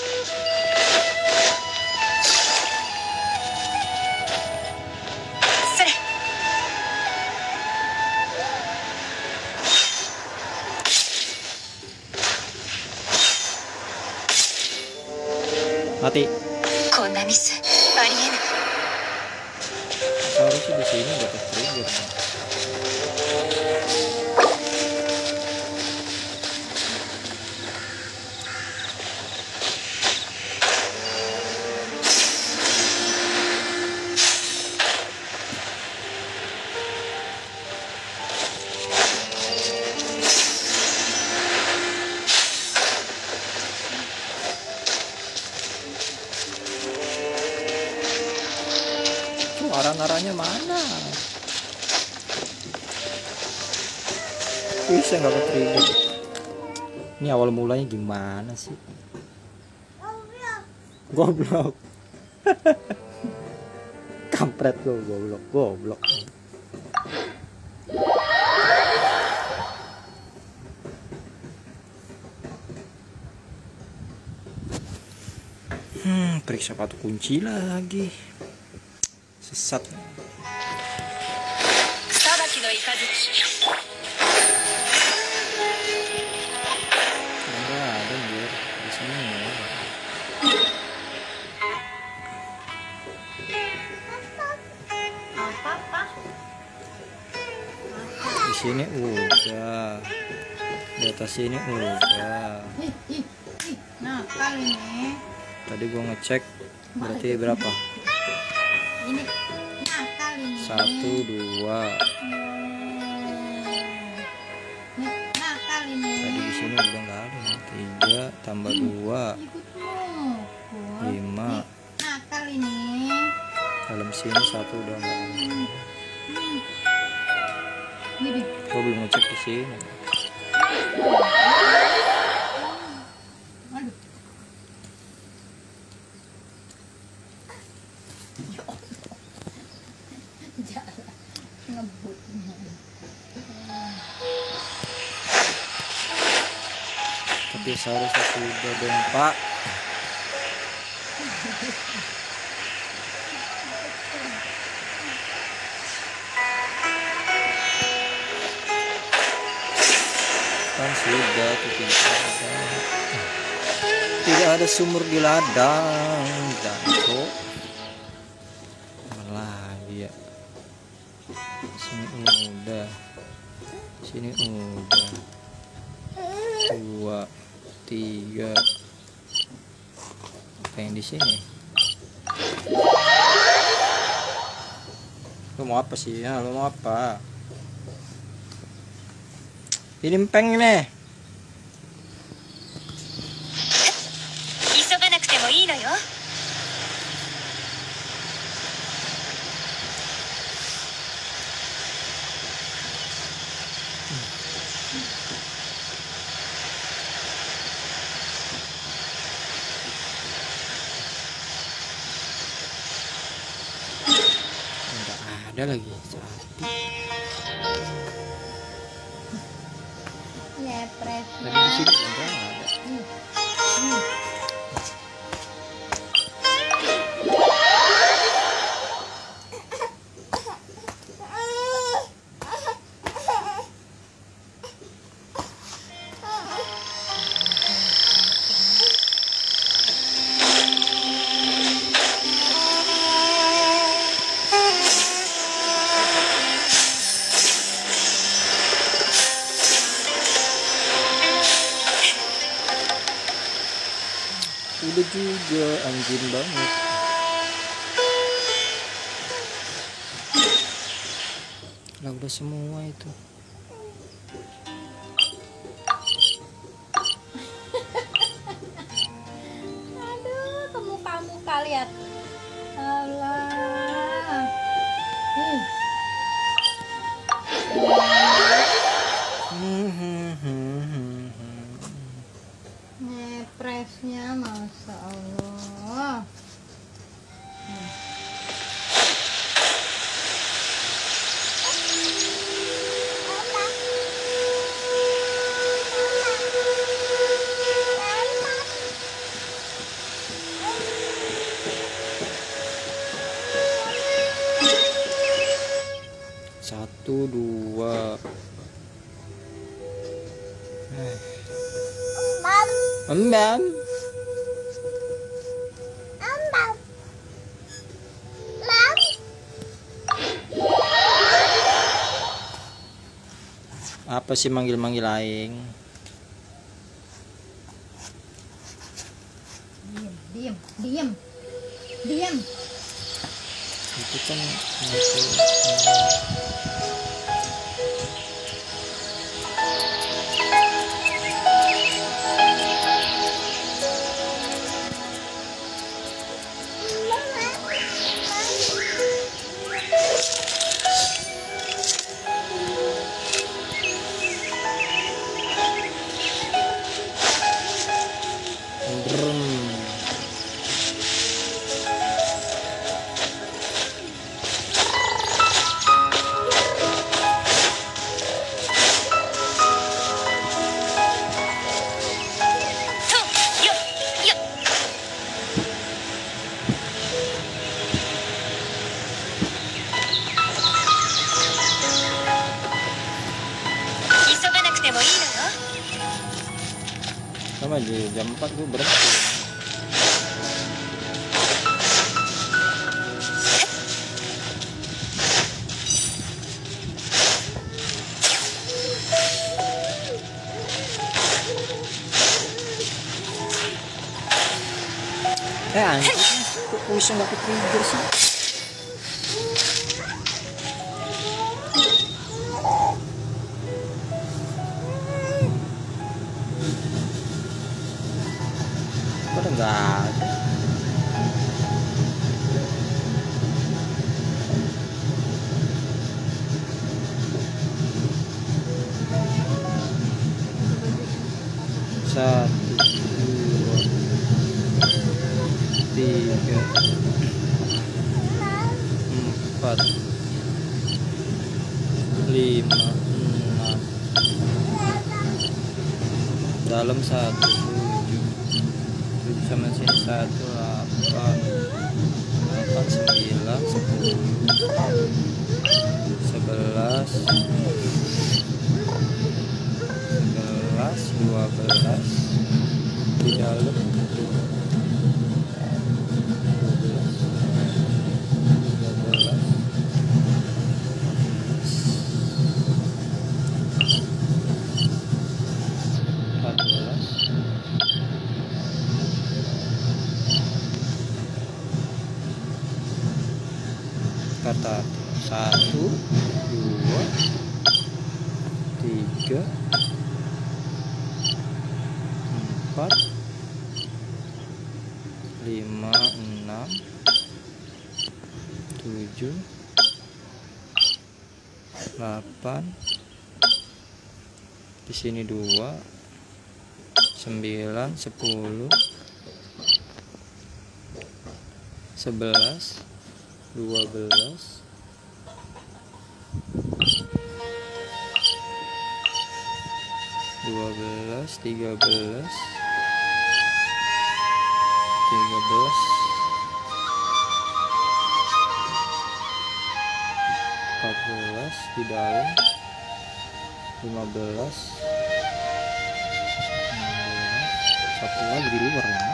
それ。 Mati. こんなミスありえない。 Seharusnya di sini dapat trigger. Tuh arah-arahnya mana? Bisa nggak ke trigger? Ini awal mulanya gimana sih? Goblok. Kampret lo, goblok, goblok. Hmm, periksa kartu kunci lagi. Sesat. 裁きの雷。 Enggak ada anjir di sini ya. Apa-apa? Di sini udah. Di atas sini udah. Ih, ih, ih. Nah, kali ini. Tadi gua ngecek berarti berapa? Ini. Nah, kali ini. Satu, dua. Nih, nah, kali ini. Tadi di sini udah nggak ada. Tiga tambah dua, Ikutmu. lima. Nah, kali ini. Dalam sini satu udah nggak ada. Ini. Gua belum ngecek di sini. Aduh. Jalan. Ngebut. Tapi seharusnya sudah dong Pak. Kan sudah tuh tidak ada. Tidak ada sumur di ladang dan kok lagi ya. Sini udah, sini udah. Dua, tiga. Apa yang di sini? Lo mau apa sih ya? Lo mau apa? Ini empeng nih. 急がなくてもいいのよ。 Tuh ada lagi sapi. Nyepres. Tadi di sini enggak ada. Hmm. Hmm. Udah juga anjing banget. Lah udah semua itu. Aduh, ke muka-muka lihat. Alah. Hmm. Hmm, hmm, hmm, hmm, hmm. Ngepresnya Masya Allah. Hmm. Satu dua. Eh. Embam. Apa sih manggil-manggil aing? Diam, diam, diam. Itu kan Brem. Sama aja jam empat gue berhenti. Eh anjir, kok bisa nggak ke trigger sih? Pada nggak ada. Satu, dua, tiga, empat, lima, enam. Dalam satu, tujuh, tujuh sama sini satu, delapan, delapan, sembilan, sepuluh, sebelas, sebelas, dua belas di dalam. Kata satu, dua, tiga, empat, lima, enam, tujuh, delapan, di sini dua, sembilan, sepuluh, sebelas, dua belas, dua belas, tiga belas, tiga belas, empat belas di dalam, lima belas, enam belas, satu lagi di luar ya.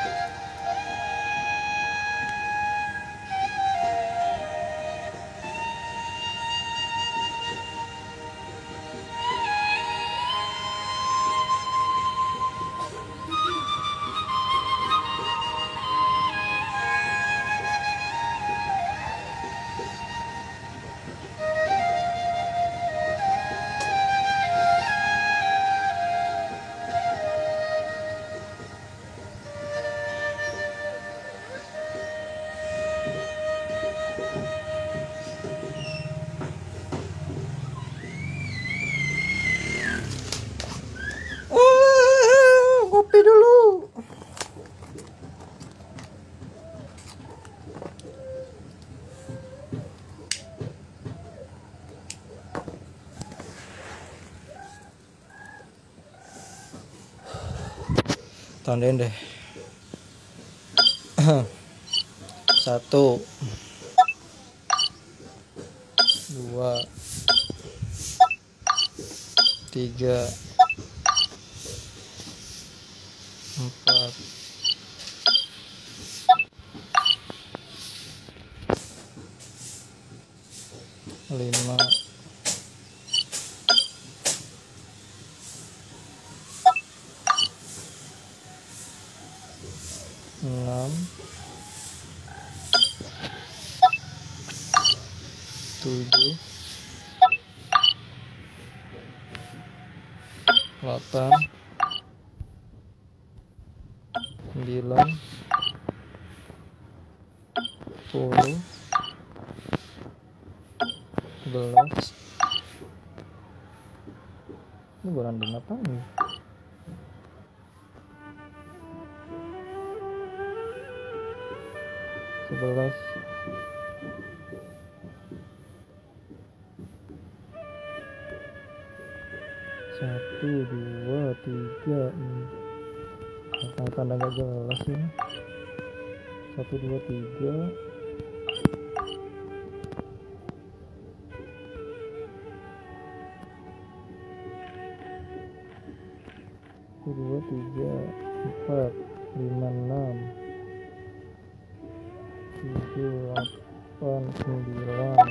Kopi dulu. Tandain deh. Satu, dua, tiga, empat, lima, enam, tujuh, delapan, sembilan, sepuluh, sebelas. Ini beranding apa nih? Sebelas, satu, dua, tiga, empat. Tanda nggak jelas ini. Satu, dua, tiga, satu, dua, tiga, empat, lima, enam, tujuh, delapan, sembilan.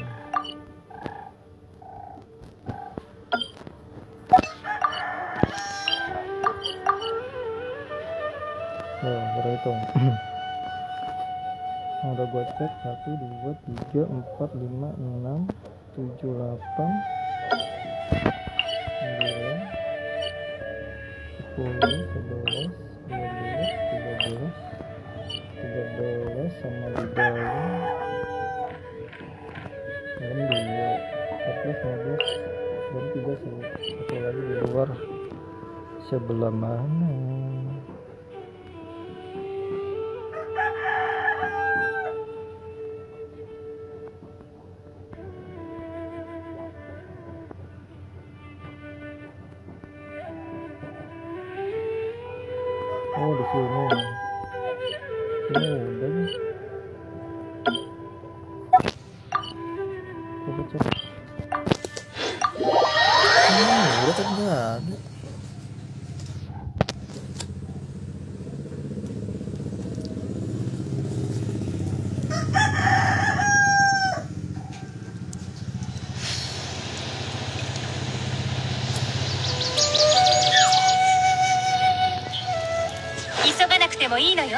Oh, berhitung. Udah gue cek. Satu, dua, tiga, empat, lima, enam, tujuh, delapan, sembilan, sepuluh, sebelas, dua belas, tiga belas, tiga belas sama di dalam, dalam dua, empat belas, lima belas, dan tiga, satu lagi di luar. Sebelah mana? Oh, di sini. Ini udah nih. Coba cek. Hmm, udah kan nggak ada. Mauいいのよ。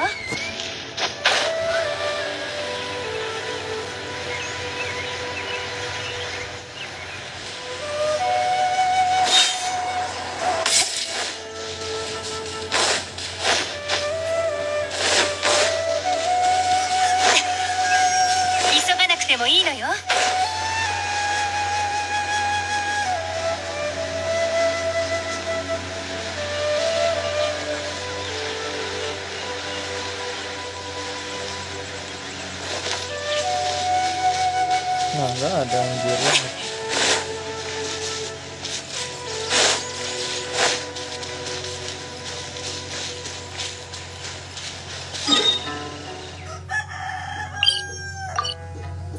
急がなくてもいいのよ。 Nah, nggak ada anjir.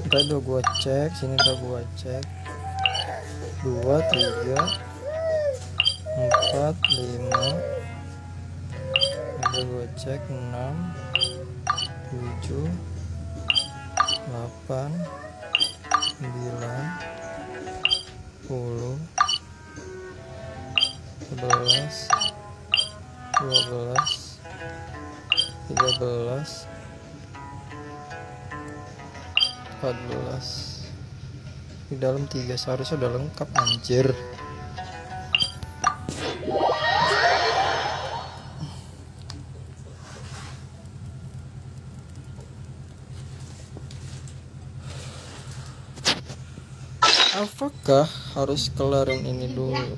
Tadi udah gua cek, sini udah gua cek. Dua, tiga, empat, lima. Udah gua cek enam, tujuh, delapan, sembilan, sepuluh, sebelas, dua belas, tiga belas, empat belas. Di dalam tiga seharusnya udah lengkap anjir. Apakah harus kelarin ini dulu?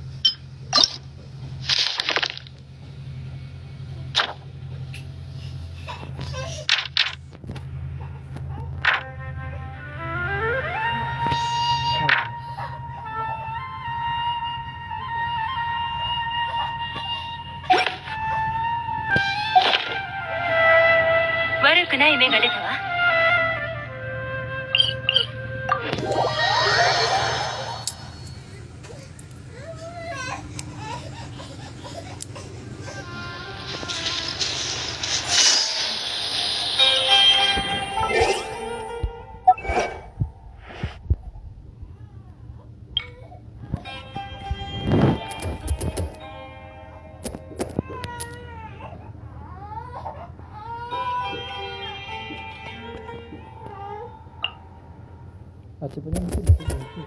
Cepetnya mesti dapat ganti.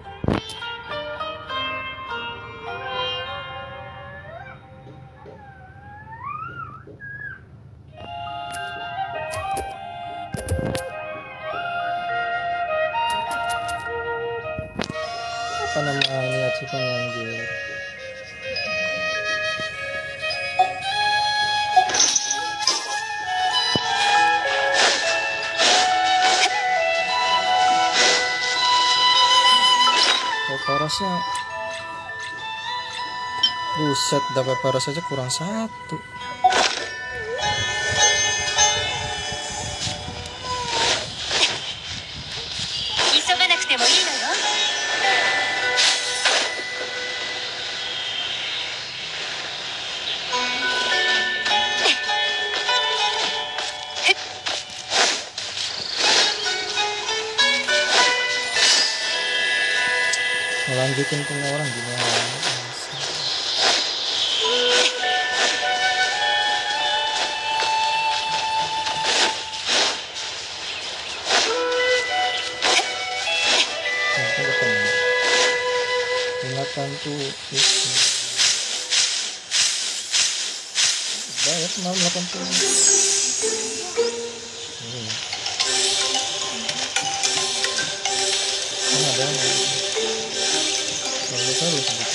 Apa namanya cepetnya anjir? Parasnya buset, dapat paras aja kurang satu. Lanjutin punya orang gimana? Ingatan tuh banyak enam delapan puluh. Ini ada terus begitu.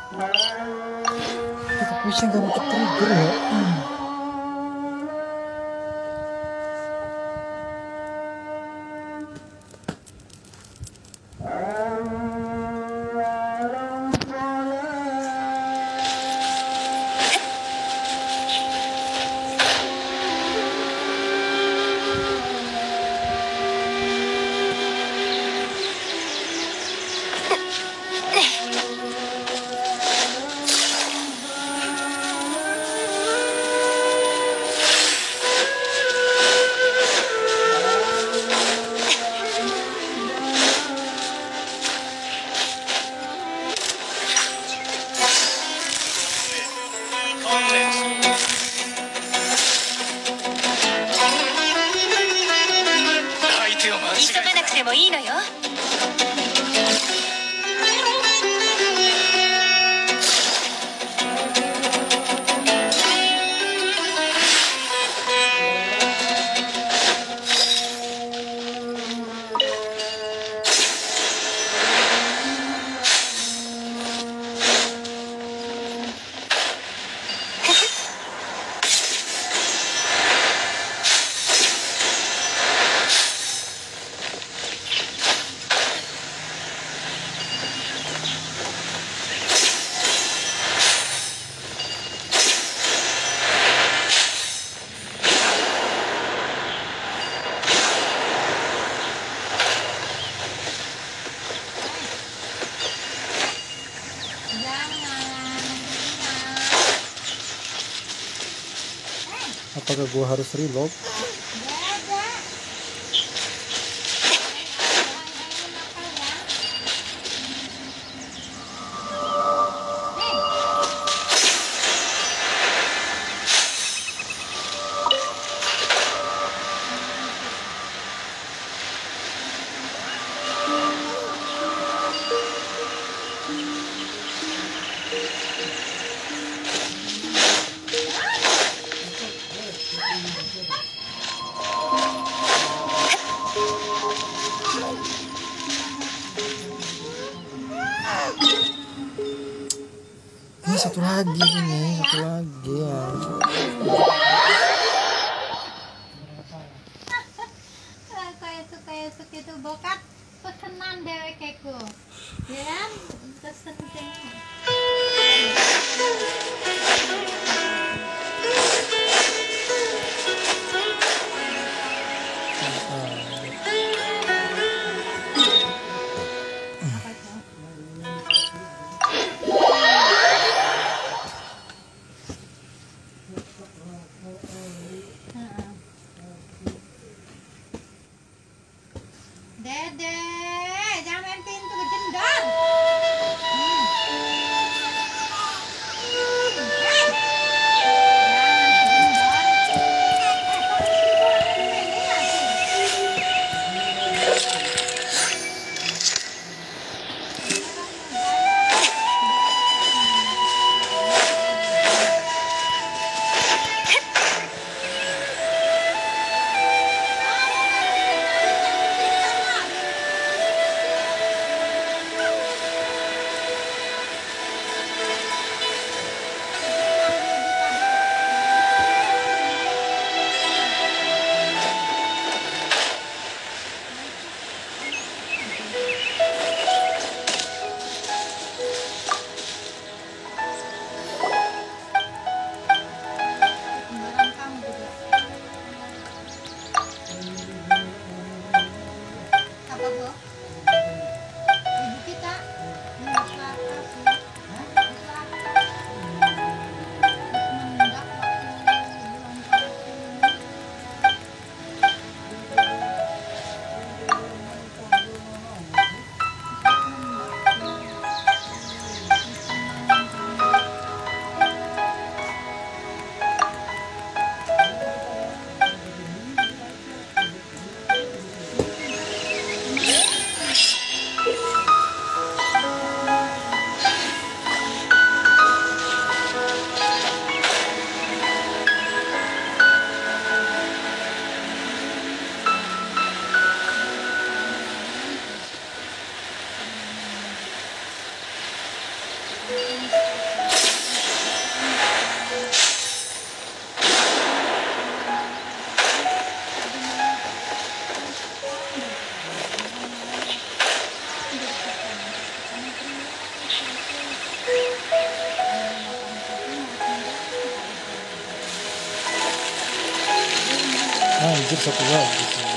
Tapi bisa nggak mau trigger ya? 急がなくてもいいのよ。 Apakah gua harus reload? Ini satu lagi ini, satu lagi ya. Kayak itu kayak itu gitu bokat pesenan dewek keku. Ya, pesen keku. Dede, jangan main pintu ke jendela. Hmm. Anjir satu lagi sih.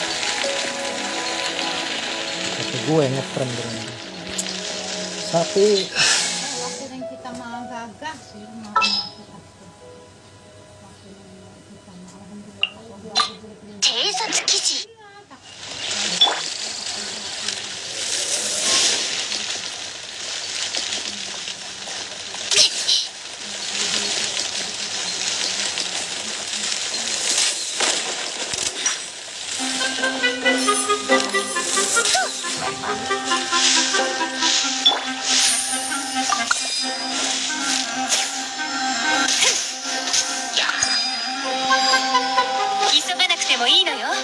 Tapi gue ngepren ternyata. Sapi. Waktu yang kita mau gagah sih mau masuk aku. Waktu yang kita mau alhamdulillah. 偵察記事 急がなくてもいいのよ。はっ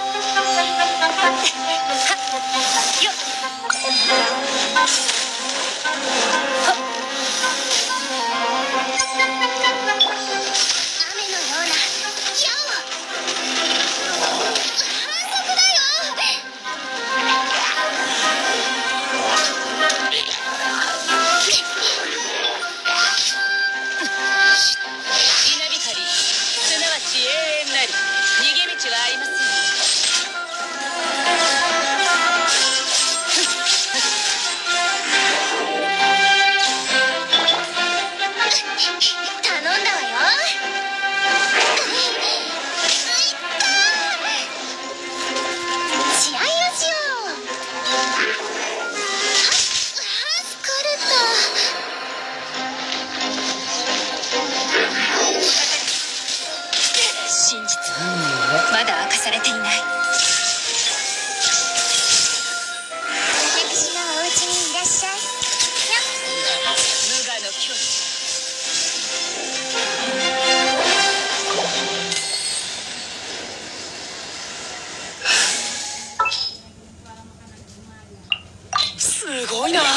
よっはっ雨のような矢を反則だよ。 稲光すなわち永遠なり逃げ道はありません。 頼んだわよ。試合をしよう。は疲れた。真実はまだ明かされていない。私のお家にいらっしゃい。 無我の境地。すごいな。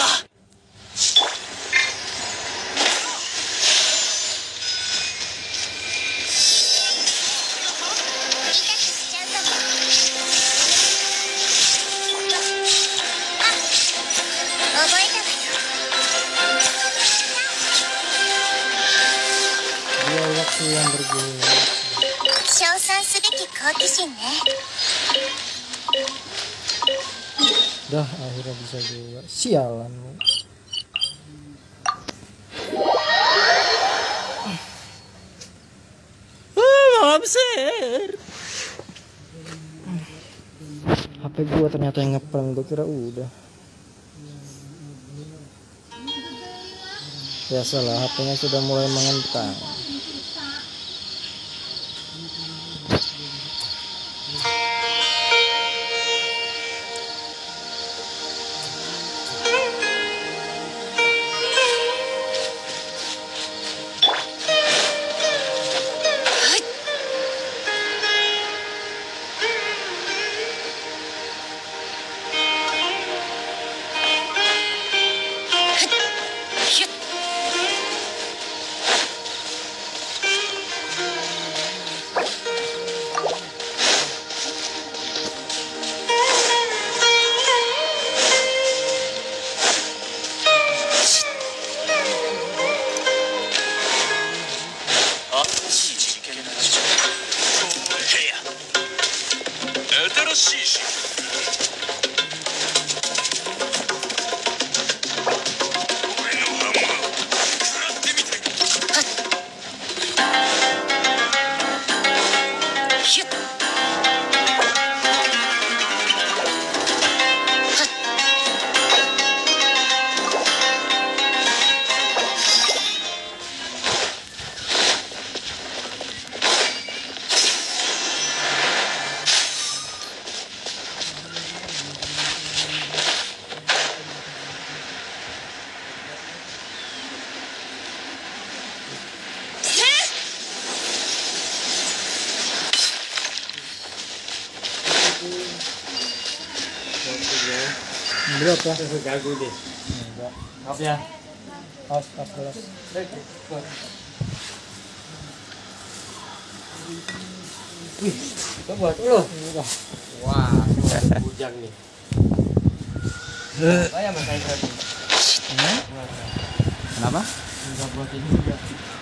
痛くしちゃうかも。あ、覚えたわよ。 Dia waktu yang berguna. 称賛すべき好奇心ね。 Dah akhirnya bisa juga. Sialan lu. Ah, absen. H P gua ternyata yang ngeprank, gua kira udah. Biasalah, H P-nya sudah mulai mengental. Berapa? Gagu deh. Enggak. Maaf ya. Aus, aus gelas. Wih, itu buat lu. Wah, bujang nih. Saya makan tadi. Hmm? Kenapa? Enggak buat ini juga.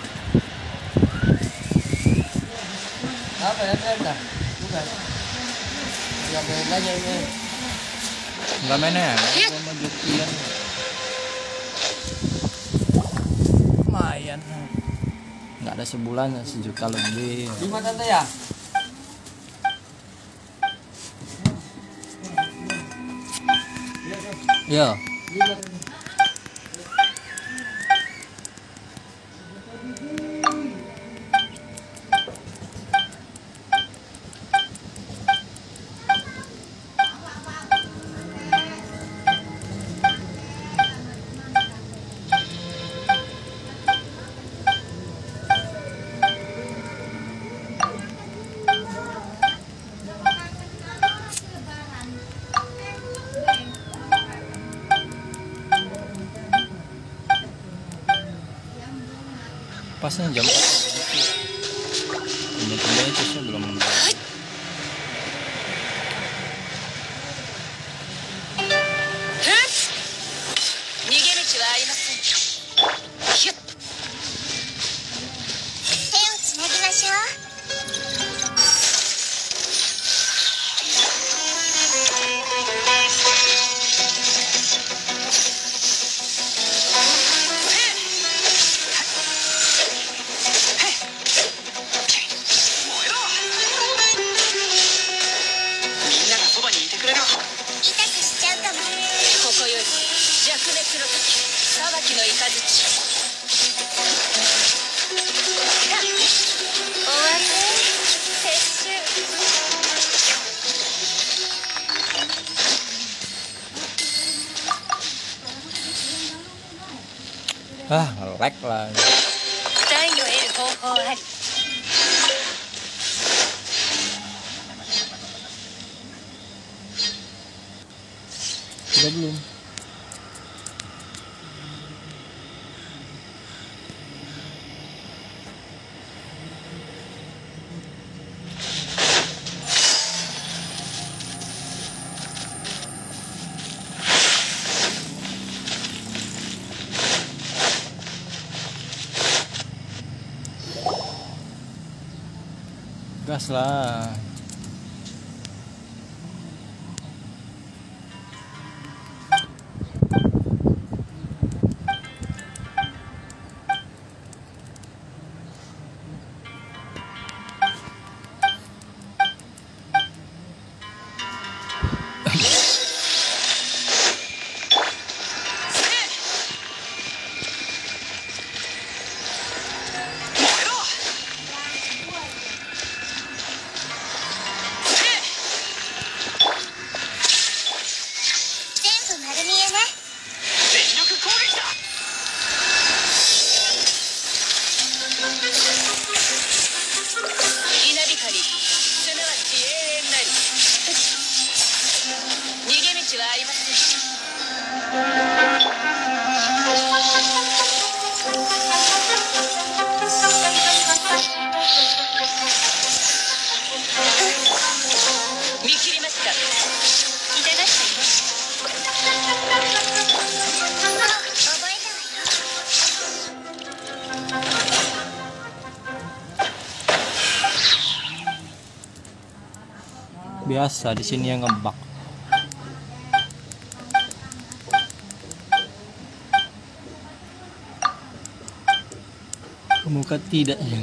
Apa ya, Tenta? Bukan. Enggak main aja ini. Enggak main ya? Gua mau jokian. Lumayan. Enggak ada sebulan sejuta lebih. Lima Tante ya? Iya. Lima Tante. Pasnya jam empat. Tunda-tundanya terusnya belum. Ah, lag lah. Sudah belum? Gas lah. Biasa di sini yang ngebak. Muka tidak ya.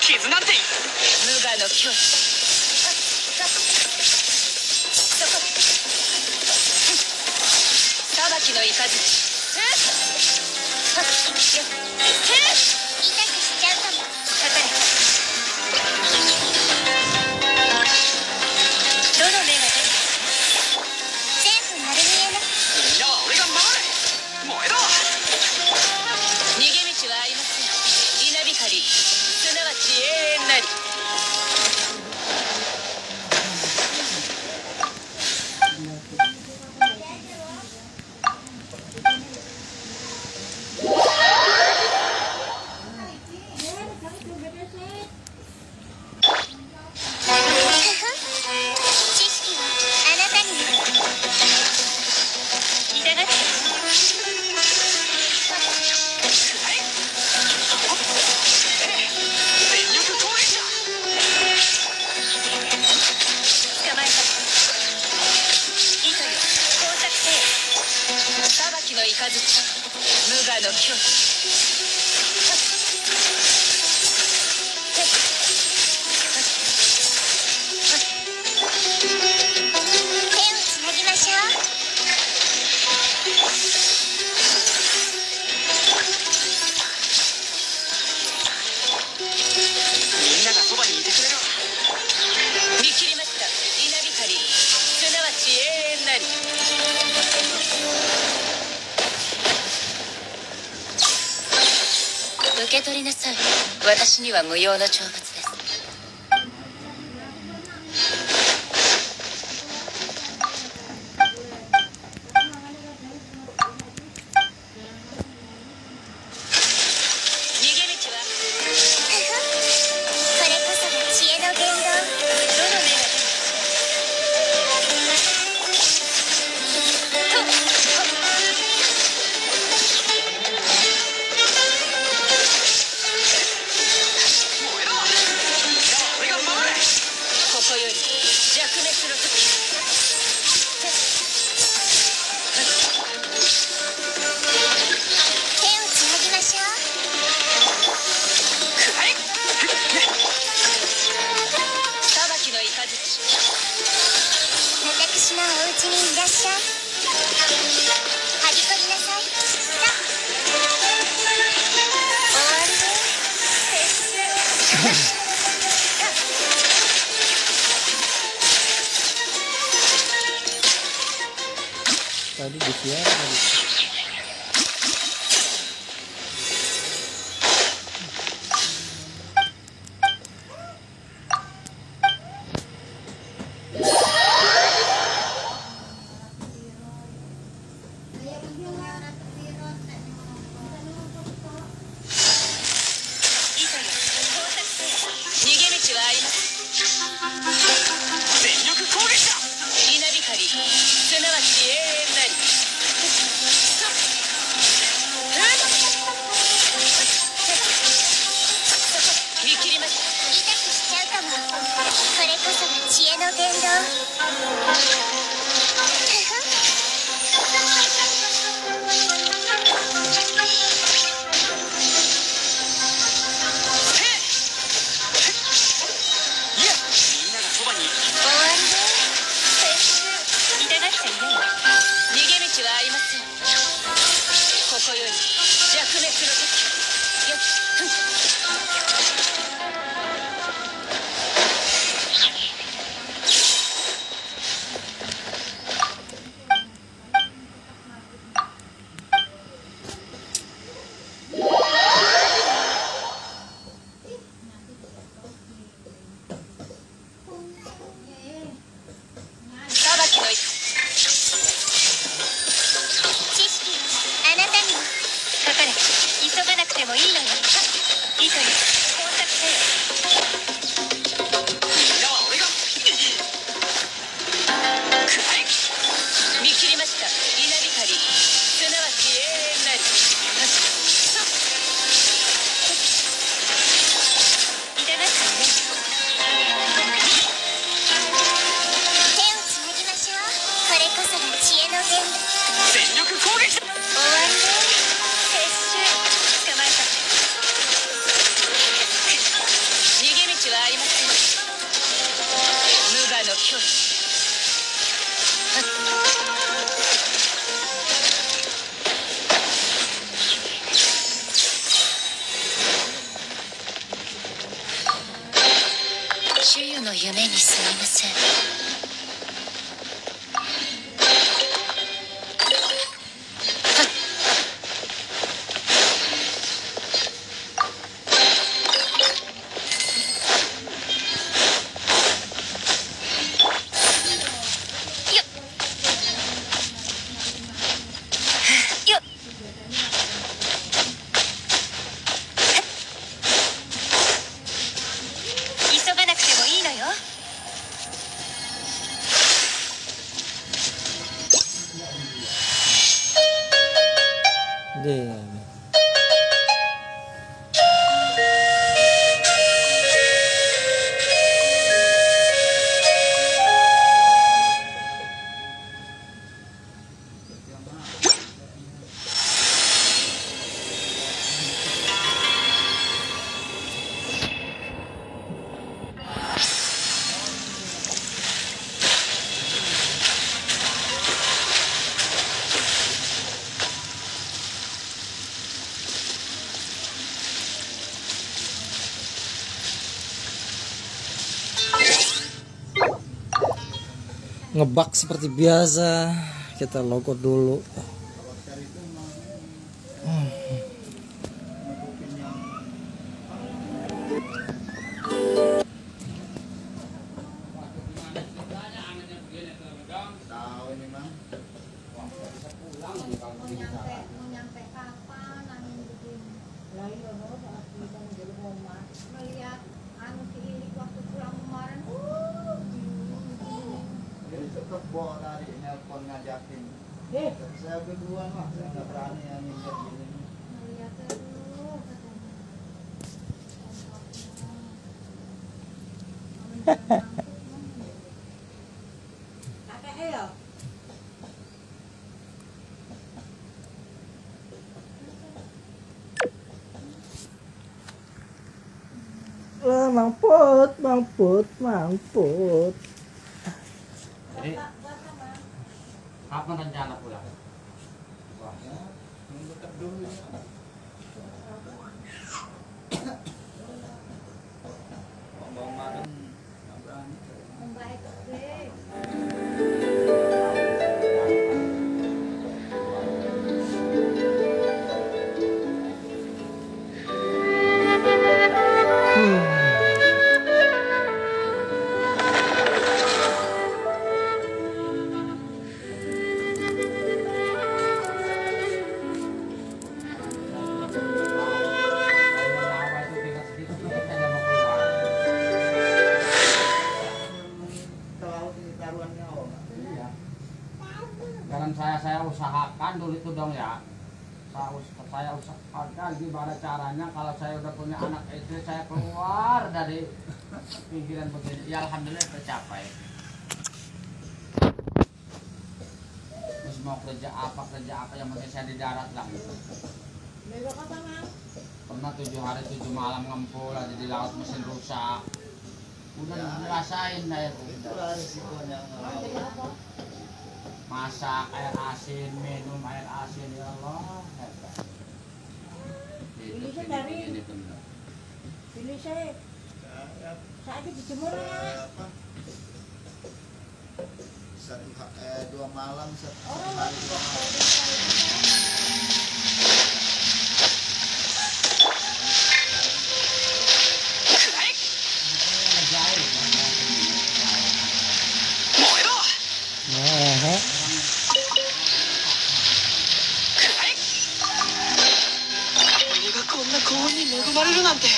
傷なんて無我の境地。そこ裁きの雷。痛くしちゃうかも。かかれ。どの目が出る？全部丸見えな。みんなは俺が守れ。燃えろ。逃げ道はありません。稲光、すなわち永遠なり。受け取りなさい。私には無用の長物です。私のお家にいらっしゃい。はびこりなさい。終わりで tadi di siang の夢にすみません。 Damn. Ngebak seperti biasa, kita logo dulu. Hmm. Tetap bawa tadi nelpon ngajakin. Eh, saya kedua mah, saya nggak berani yang ngajak gini. Melihat terus kakek ya. Lah, mamput, mamput, mamput. Jadi, kapan rencana pulang? Wah, ya, tetap dulu ya. Mau makan, nggak berani. Membaik deh. Karena saya saya usahakan dulu itu dong ya. Saya, us saya usahakan gimana caranya kalau saya udah punya anak istri saya keluar dari pinggiran begini. Ya alhamdulillah tercapai. Terus mau kerja apa kerja apa yang penting saya di darat lah gitu. Pernah tujuh hari tujuh malam ngempul aja di laut mesin rusak. Udah dirasain dah itu. Itulah risikonya ngelaut. Masak air asin, minum air asin, ya Allah. Ini saya dari ini saya saya dijemur ya. Satu eh, dua malam satu hari dua malam. Nah, こんな幸運に恵まれるなんて。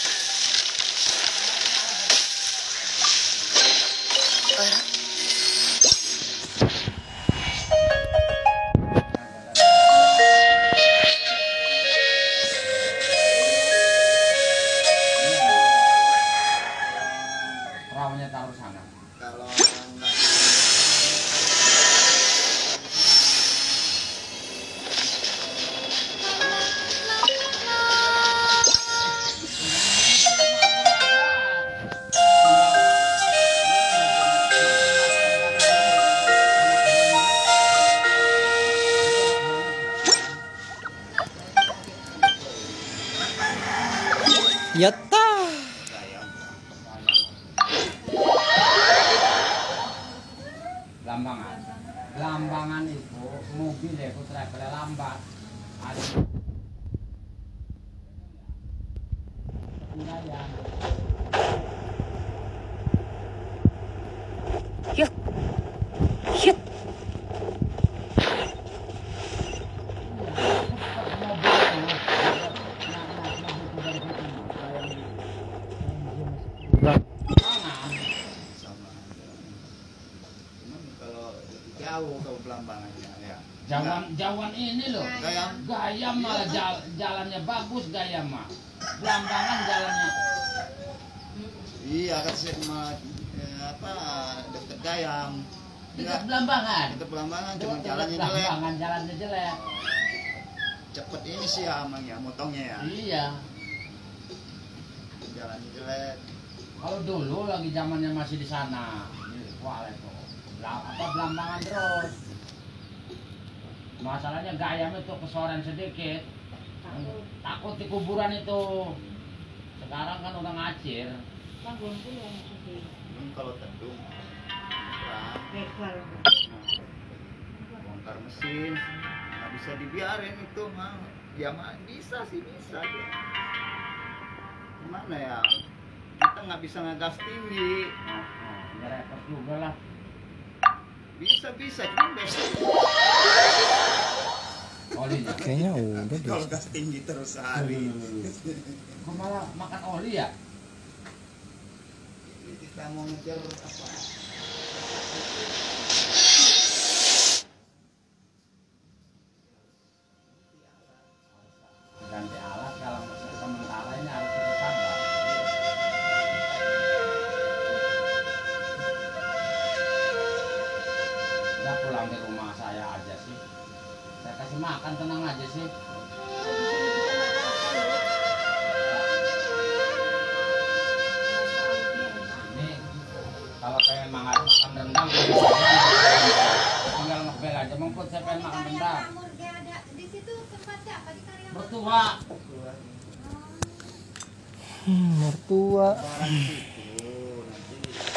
あら Yatta. Lambangan. Lambangan itu mobil ya, aku travel lambat. Ada wilayah. Yuk. Yuk. Jauh ke Belambangannya ya. Jawan Jawan ini loh. Gayam. Gayam malah jal, jalannya bagus Gayam mah. Belambangan jalannya. Iya kan saya cuma eh, apa dekat Gayam. Dekat Belambangan. Dekat Belambangan cuma Dekat jalannya jelek. Belambangan jalannya jelek. Cepet ini sih ya emang ya motongnya ya. Iya. Jalannya jelek. Kalau dulu lagi zamannya masih di sana. Di Kuala itu. Belam- apa Belambangan terus. Masalahnya Gayam itu kesoren sedikit. Takut di kuburan itu. Sekarang kan udah ngacir. Bangunku yang sedih. Belum kalau tendung. Nah, Rekal. bongkar mesin nggak bisa dibiarin itu mah. Ya mah bisa sih bisa dia. Gimana ya? Kita nggak bisa ngegas tinggi. Nah, nah, ini repot juga lah. Bisa bisa cuma besok. Olinya. Kayaknya udah deh. Kalau gas tinggi terus sehari. Kok malah makan oli ya? Kita mau ngejar apa? Ganti alat kalau sementara ini harus kita sabar. Udah pulang ke rumah saya aja sih. Saya kasih makan tenang aja sih. Ini kalau pengen makan makan rendang tinggal ngebel aja mengkut saya pengen makan rendang. Di situ tempatnya apa di Karyawan? Mertua. Hmm, mertua. Barang situ nanti.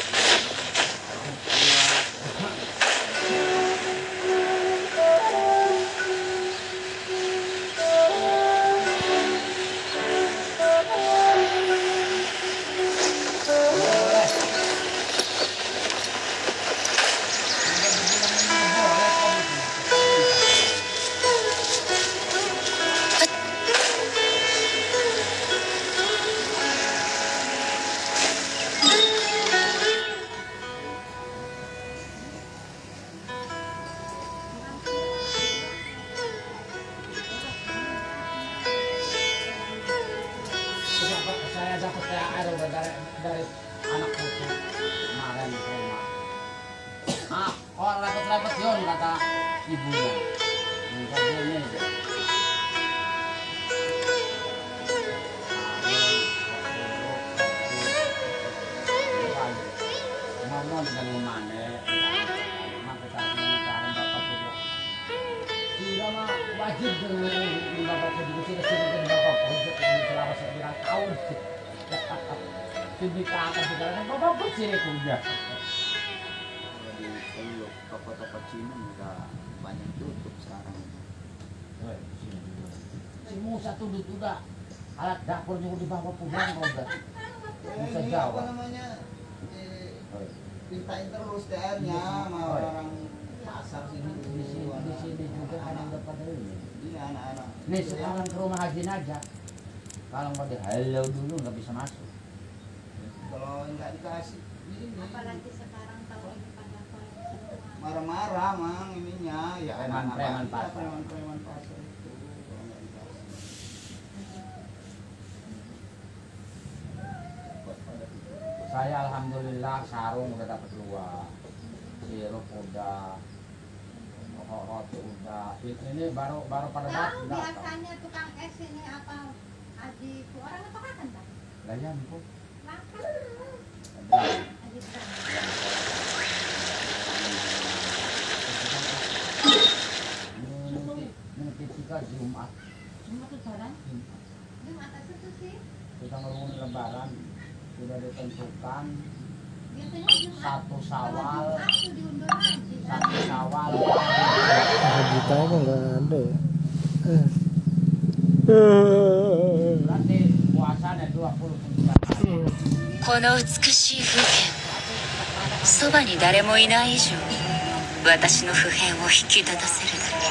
Saya dapat T H R udah dari dari anak putu kemarin ke rumah. Ah, orang repot-repot Yon kata ibunya. Minta ini aja. Ngomong dengan mana? Maka kita mengingatkan bapak putu. Tidak mah wajib dengan bapak putu sudah sudah jadi bapak putu selama sembilan tahun. Sini ke atas segala bapak putu sini kuliah. Di Solo, toko-toko Cina udah banyak tutup sekarang. Si Musa tuh udah alat dapur juga dibawa pulang udah. Musa Jawa. Apa namanya? Eh, Pintain terus T R-nya sama orang pasar sini. Di sini, di sini juga kan yang dapat ini. Iya anak-anak. Nih sekarang ke rumah Haji aja. Kalau mau di halo dulu nggak bisa masuk. Kalau nggak dikasih ini Apalagi sekarang tahu ini pada apa semua. marah-marah mang ininya ya Preman- anak-anak preman kita, pasar. preman-preman pasar itu kalau nggak dikasih. Saya alhamdulillah sarung udah dapat dua, sirup udah, roti udah. Ini baru baru pada Tahu datang. biasanya tukang es ini apa? Aji itu orang apa kan Bang? Lah ya ampun. Makan. Ada. Aji Bang. Nanti nanti kita Jumat. Cuma tuh jalan. Di atas itu sih. Ke kita ngomongin lebaran sudah ditentukan Biasanya Jumat. satu Syawal, Aku diundur lagi. satu Syawal. Haji tahu kok nggak ada ya. Berarti puasanya dua puluh sembilan hari. この美しい風景そばに誰もいない以上私の普遍を引き立たせるだけ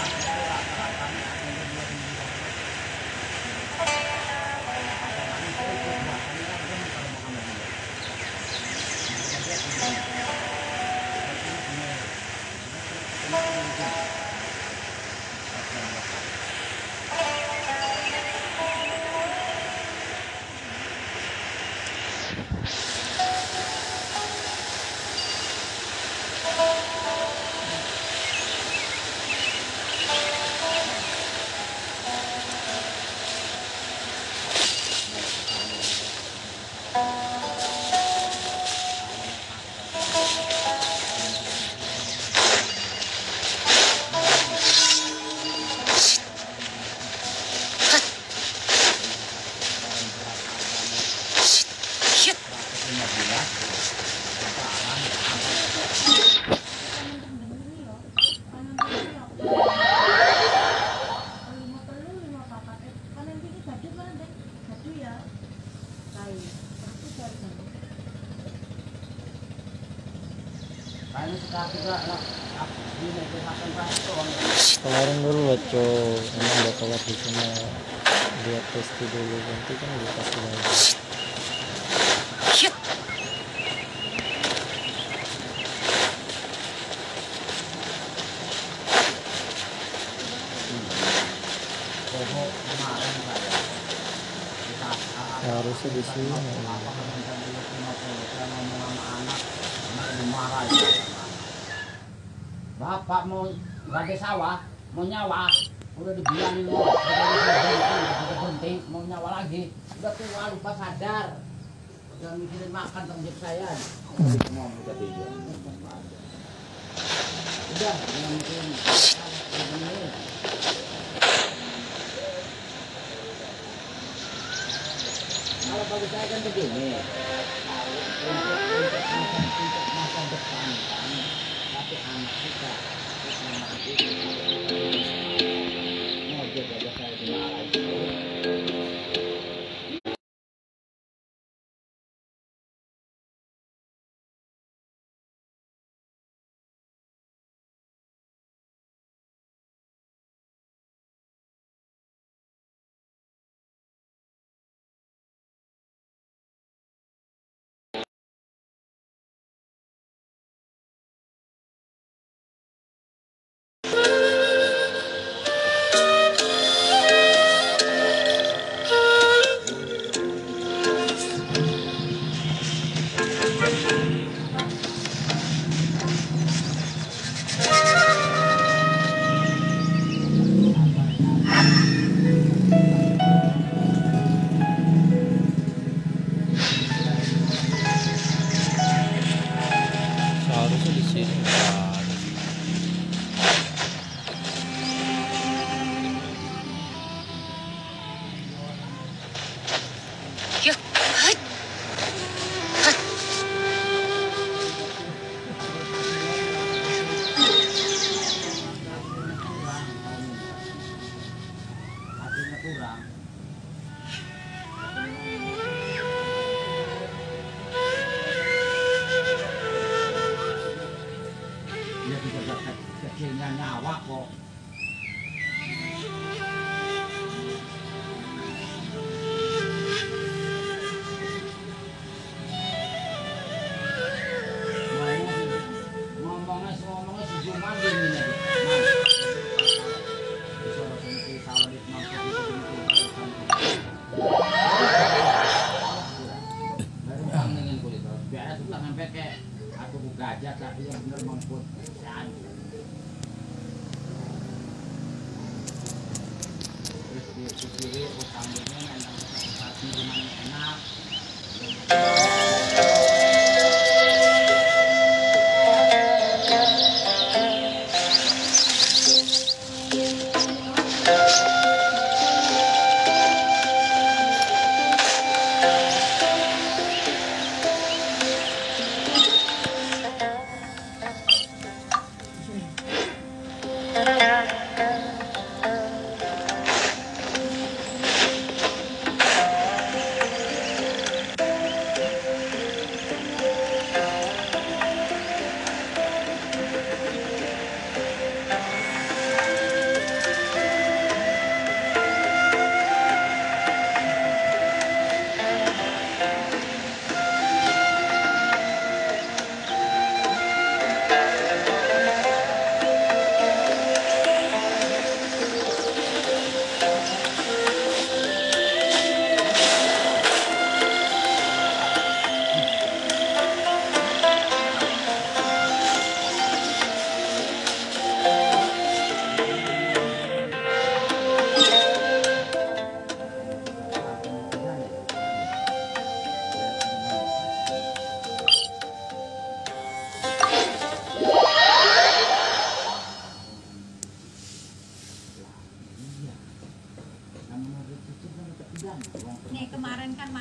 Kemarin dulu loh cow, emang udah keluar di sana dia testi dulu nanti kan dikasih lagi. Harusnya di sini. Bapak mau gade sawah, mau nyawa, udah dibilangin mau, udah berhenti, mau nyawa lagi, udah tua lupa sadar, udah mikirin makan tanggung saya, mau udah tidur, udah jangan mikirin, kalau bagi saya kan begini, untuk untuk masa untuk masa depan kan. Tapi anak kita anak kita mau jaga saya di lagi. Seharusnya di sini nggak ada. Yuk, hai. Hai. Hatinya kurang. Dia juga kecilnya nyawa kok. Ngomongnya ngomongnya si Juman gini nih. Disuruh sini sawah di mangkuk itu baru pangingin kulit biasa tuh sampai kayak aku gajah tapi yang bener mamput terus di sini utangnya enak satu enak.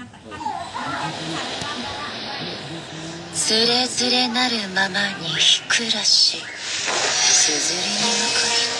つれづれなるままに日暮らしすずりに向かい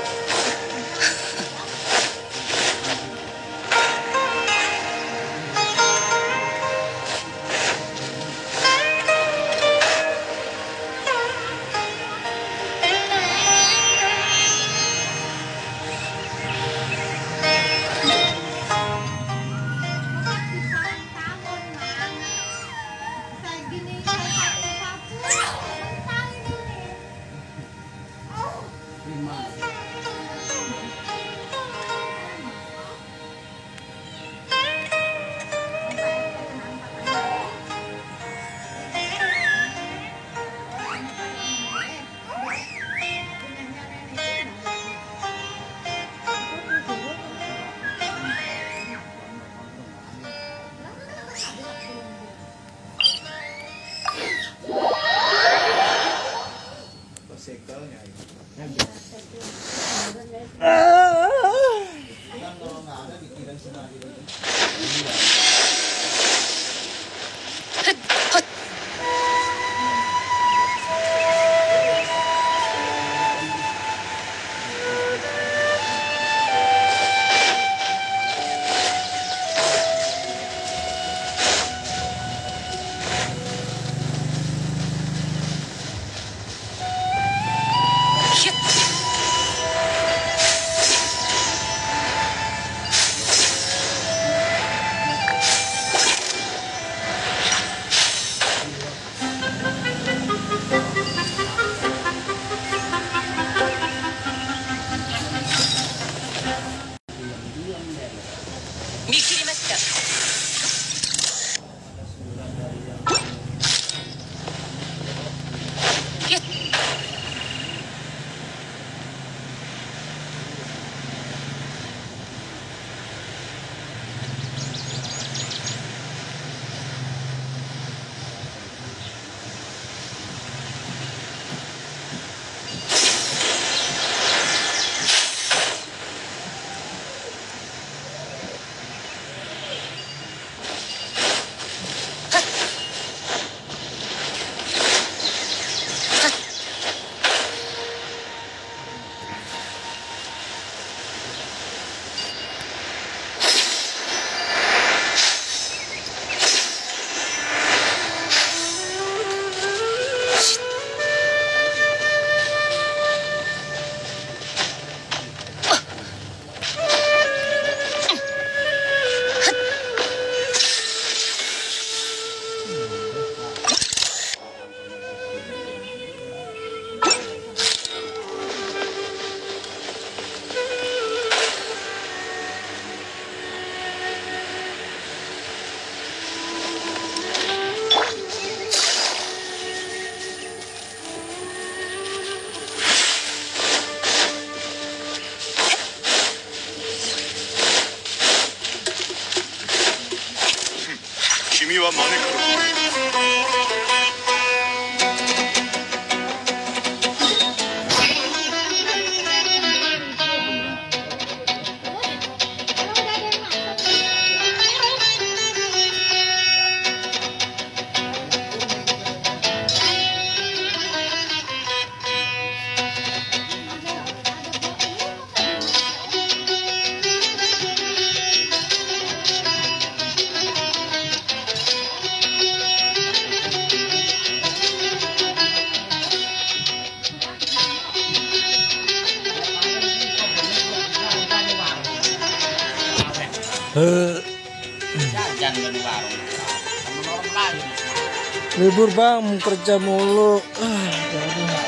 見切りました。やっ君は招かれた。 Eh, Jajan di warung. Temen orang lain. libur bang, mau kerja mulu. Ah, ya aduh.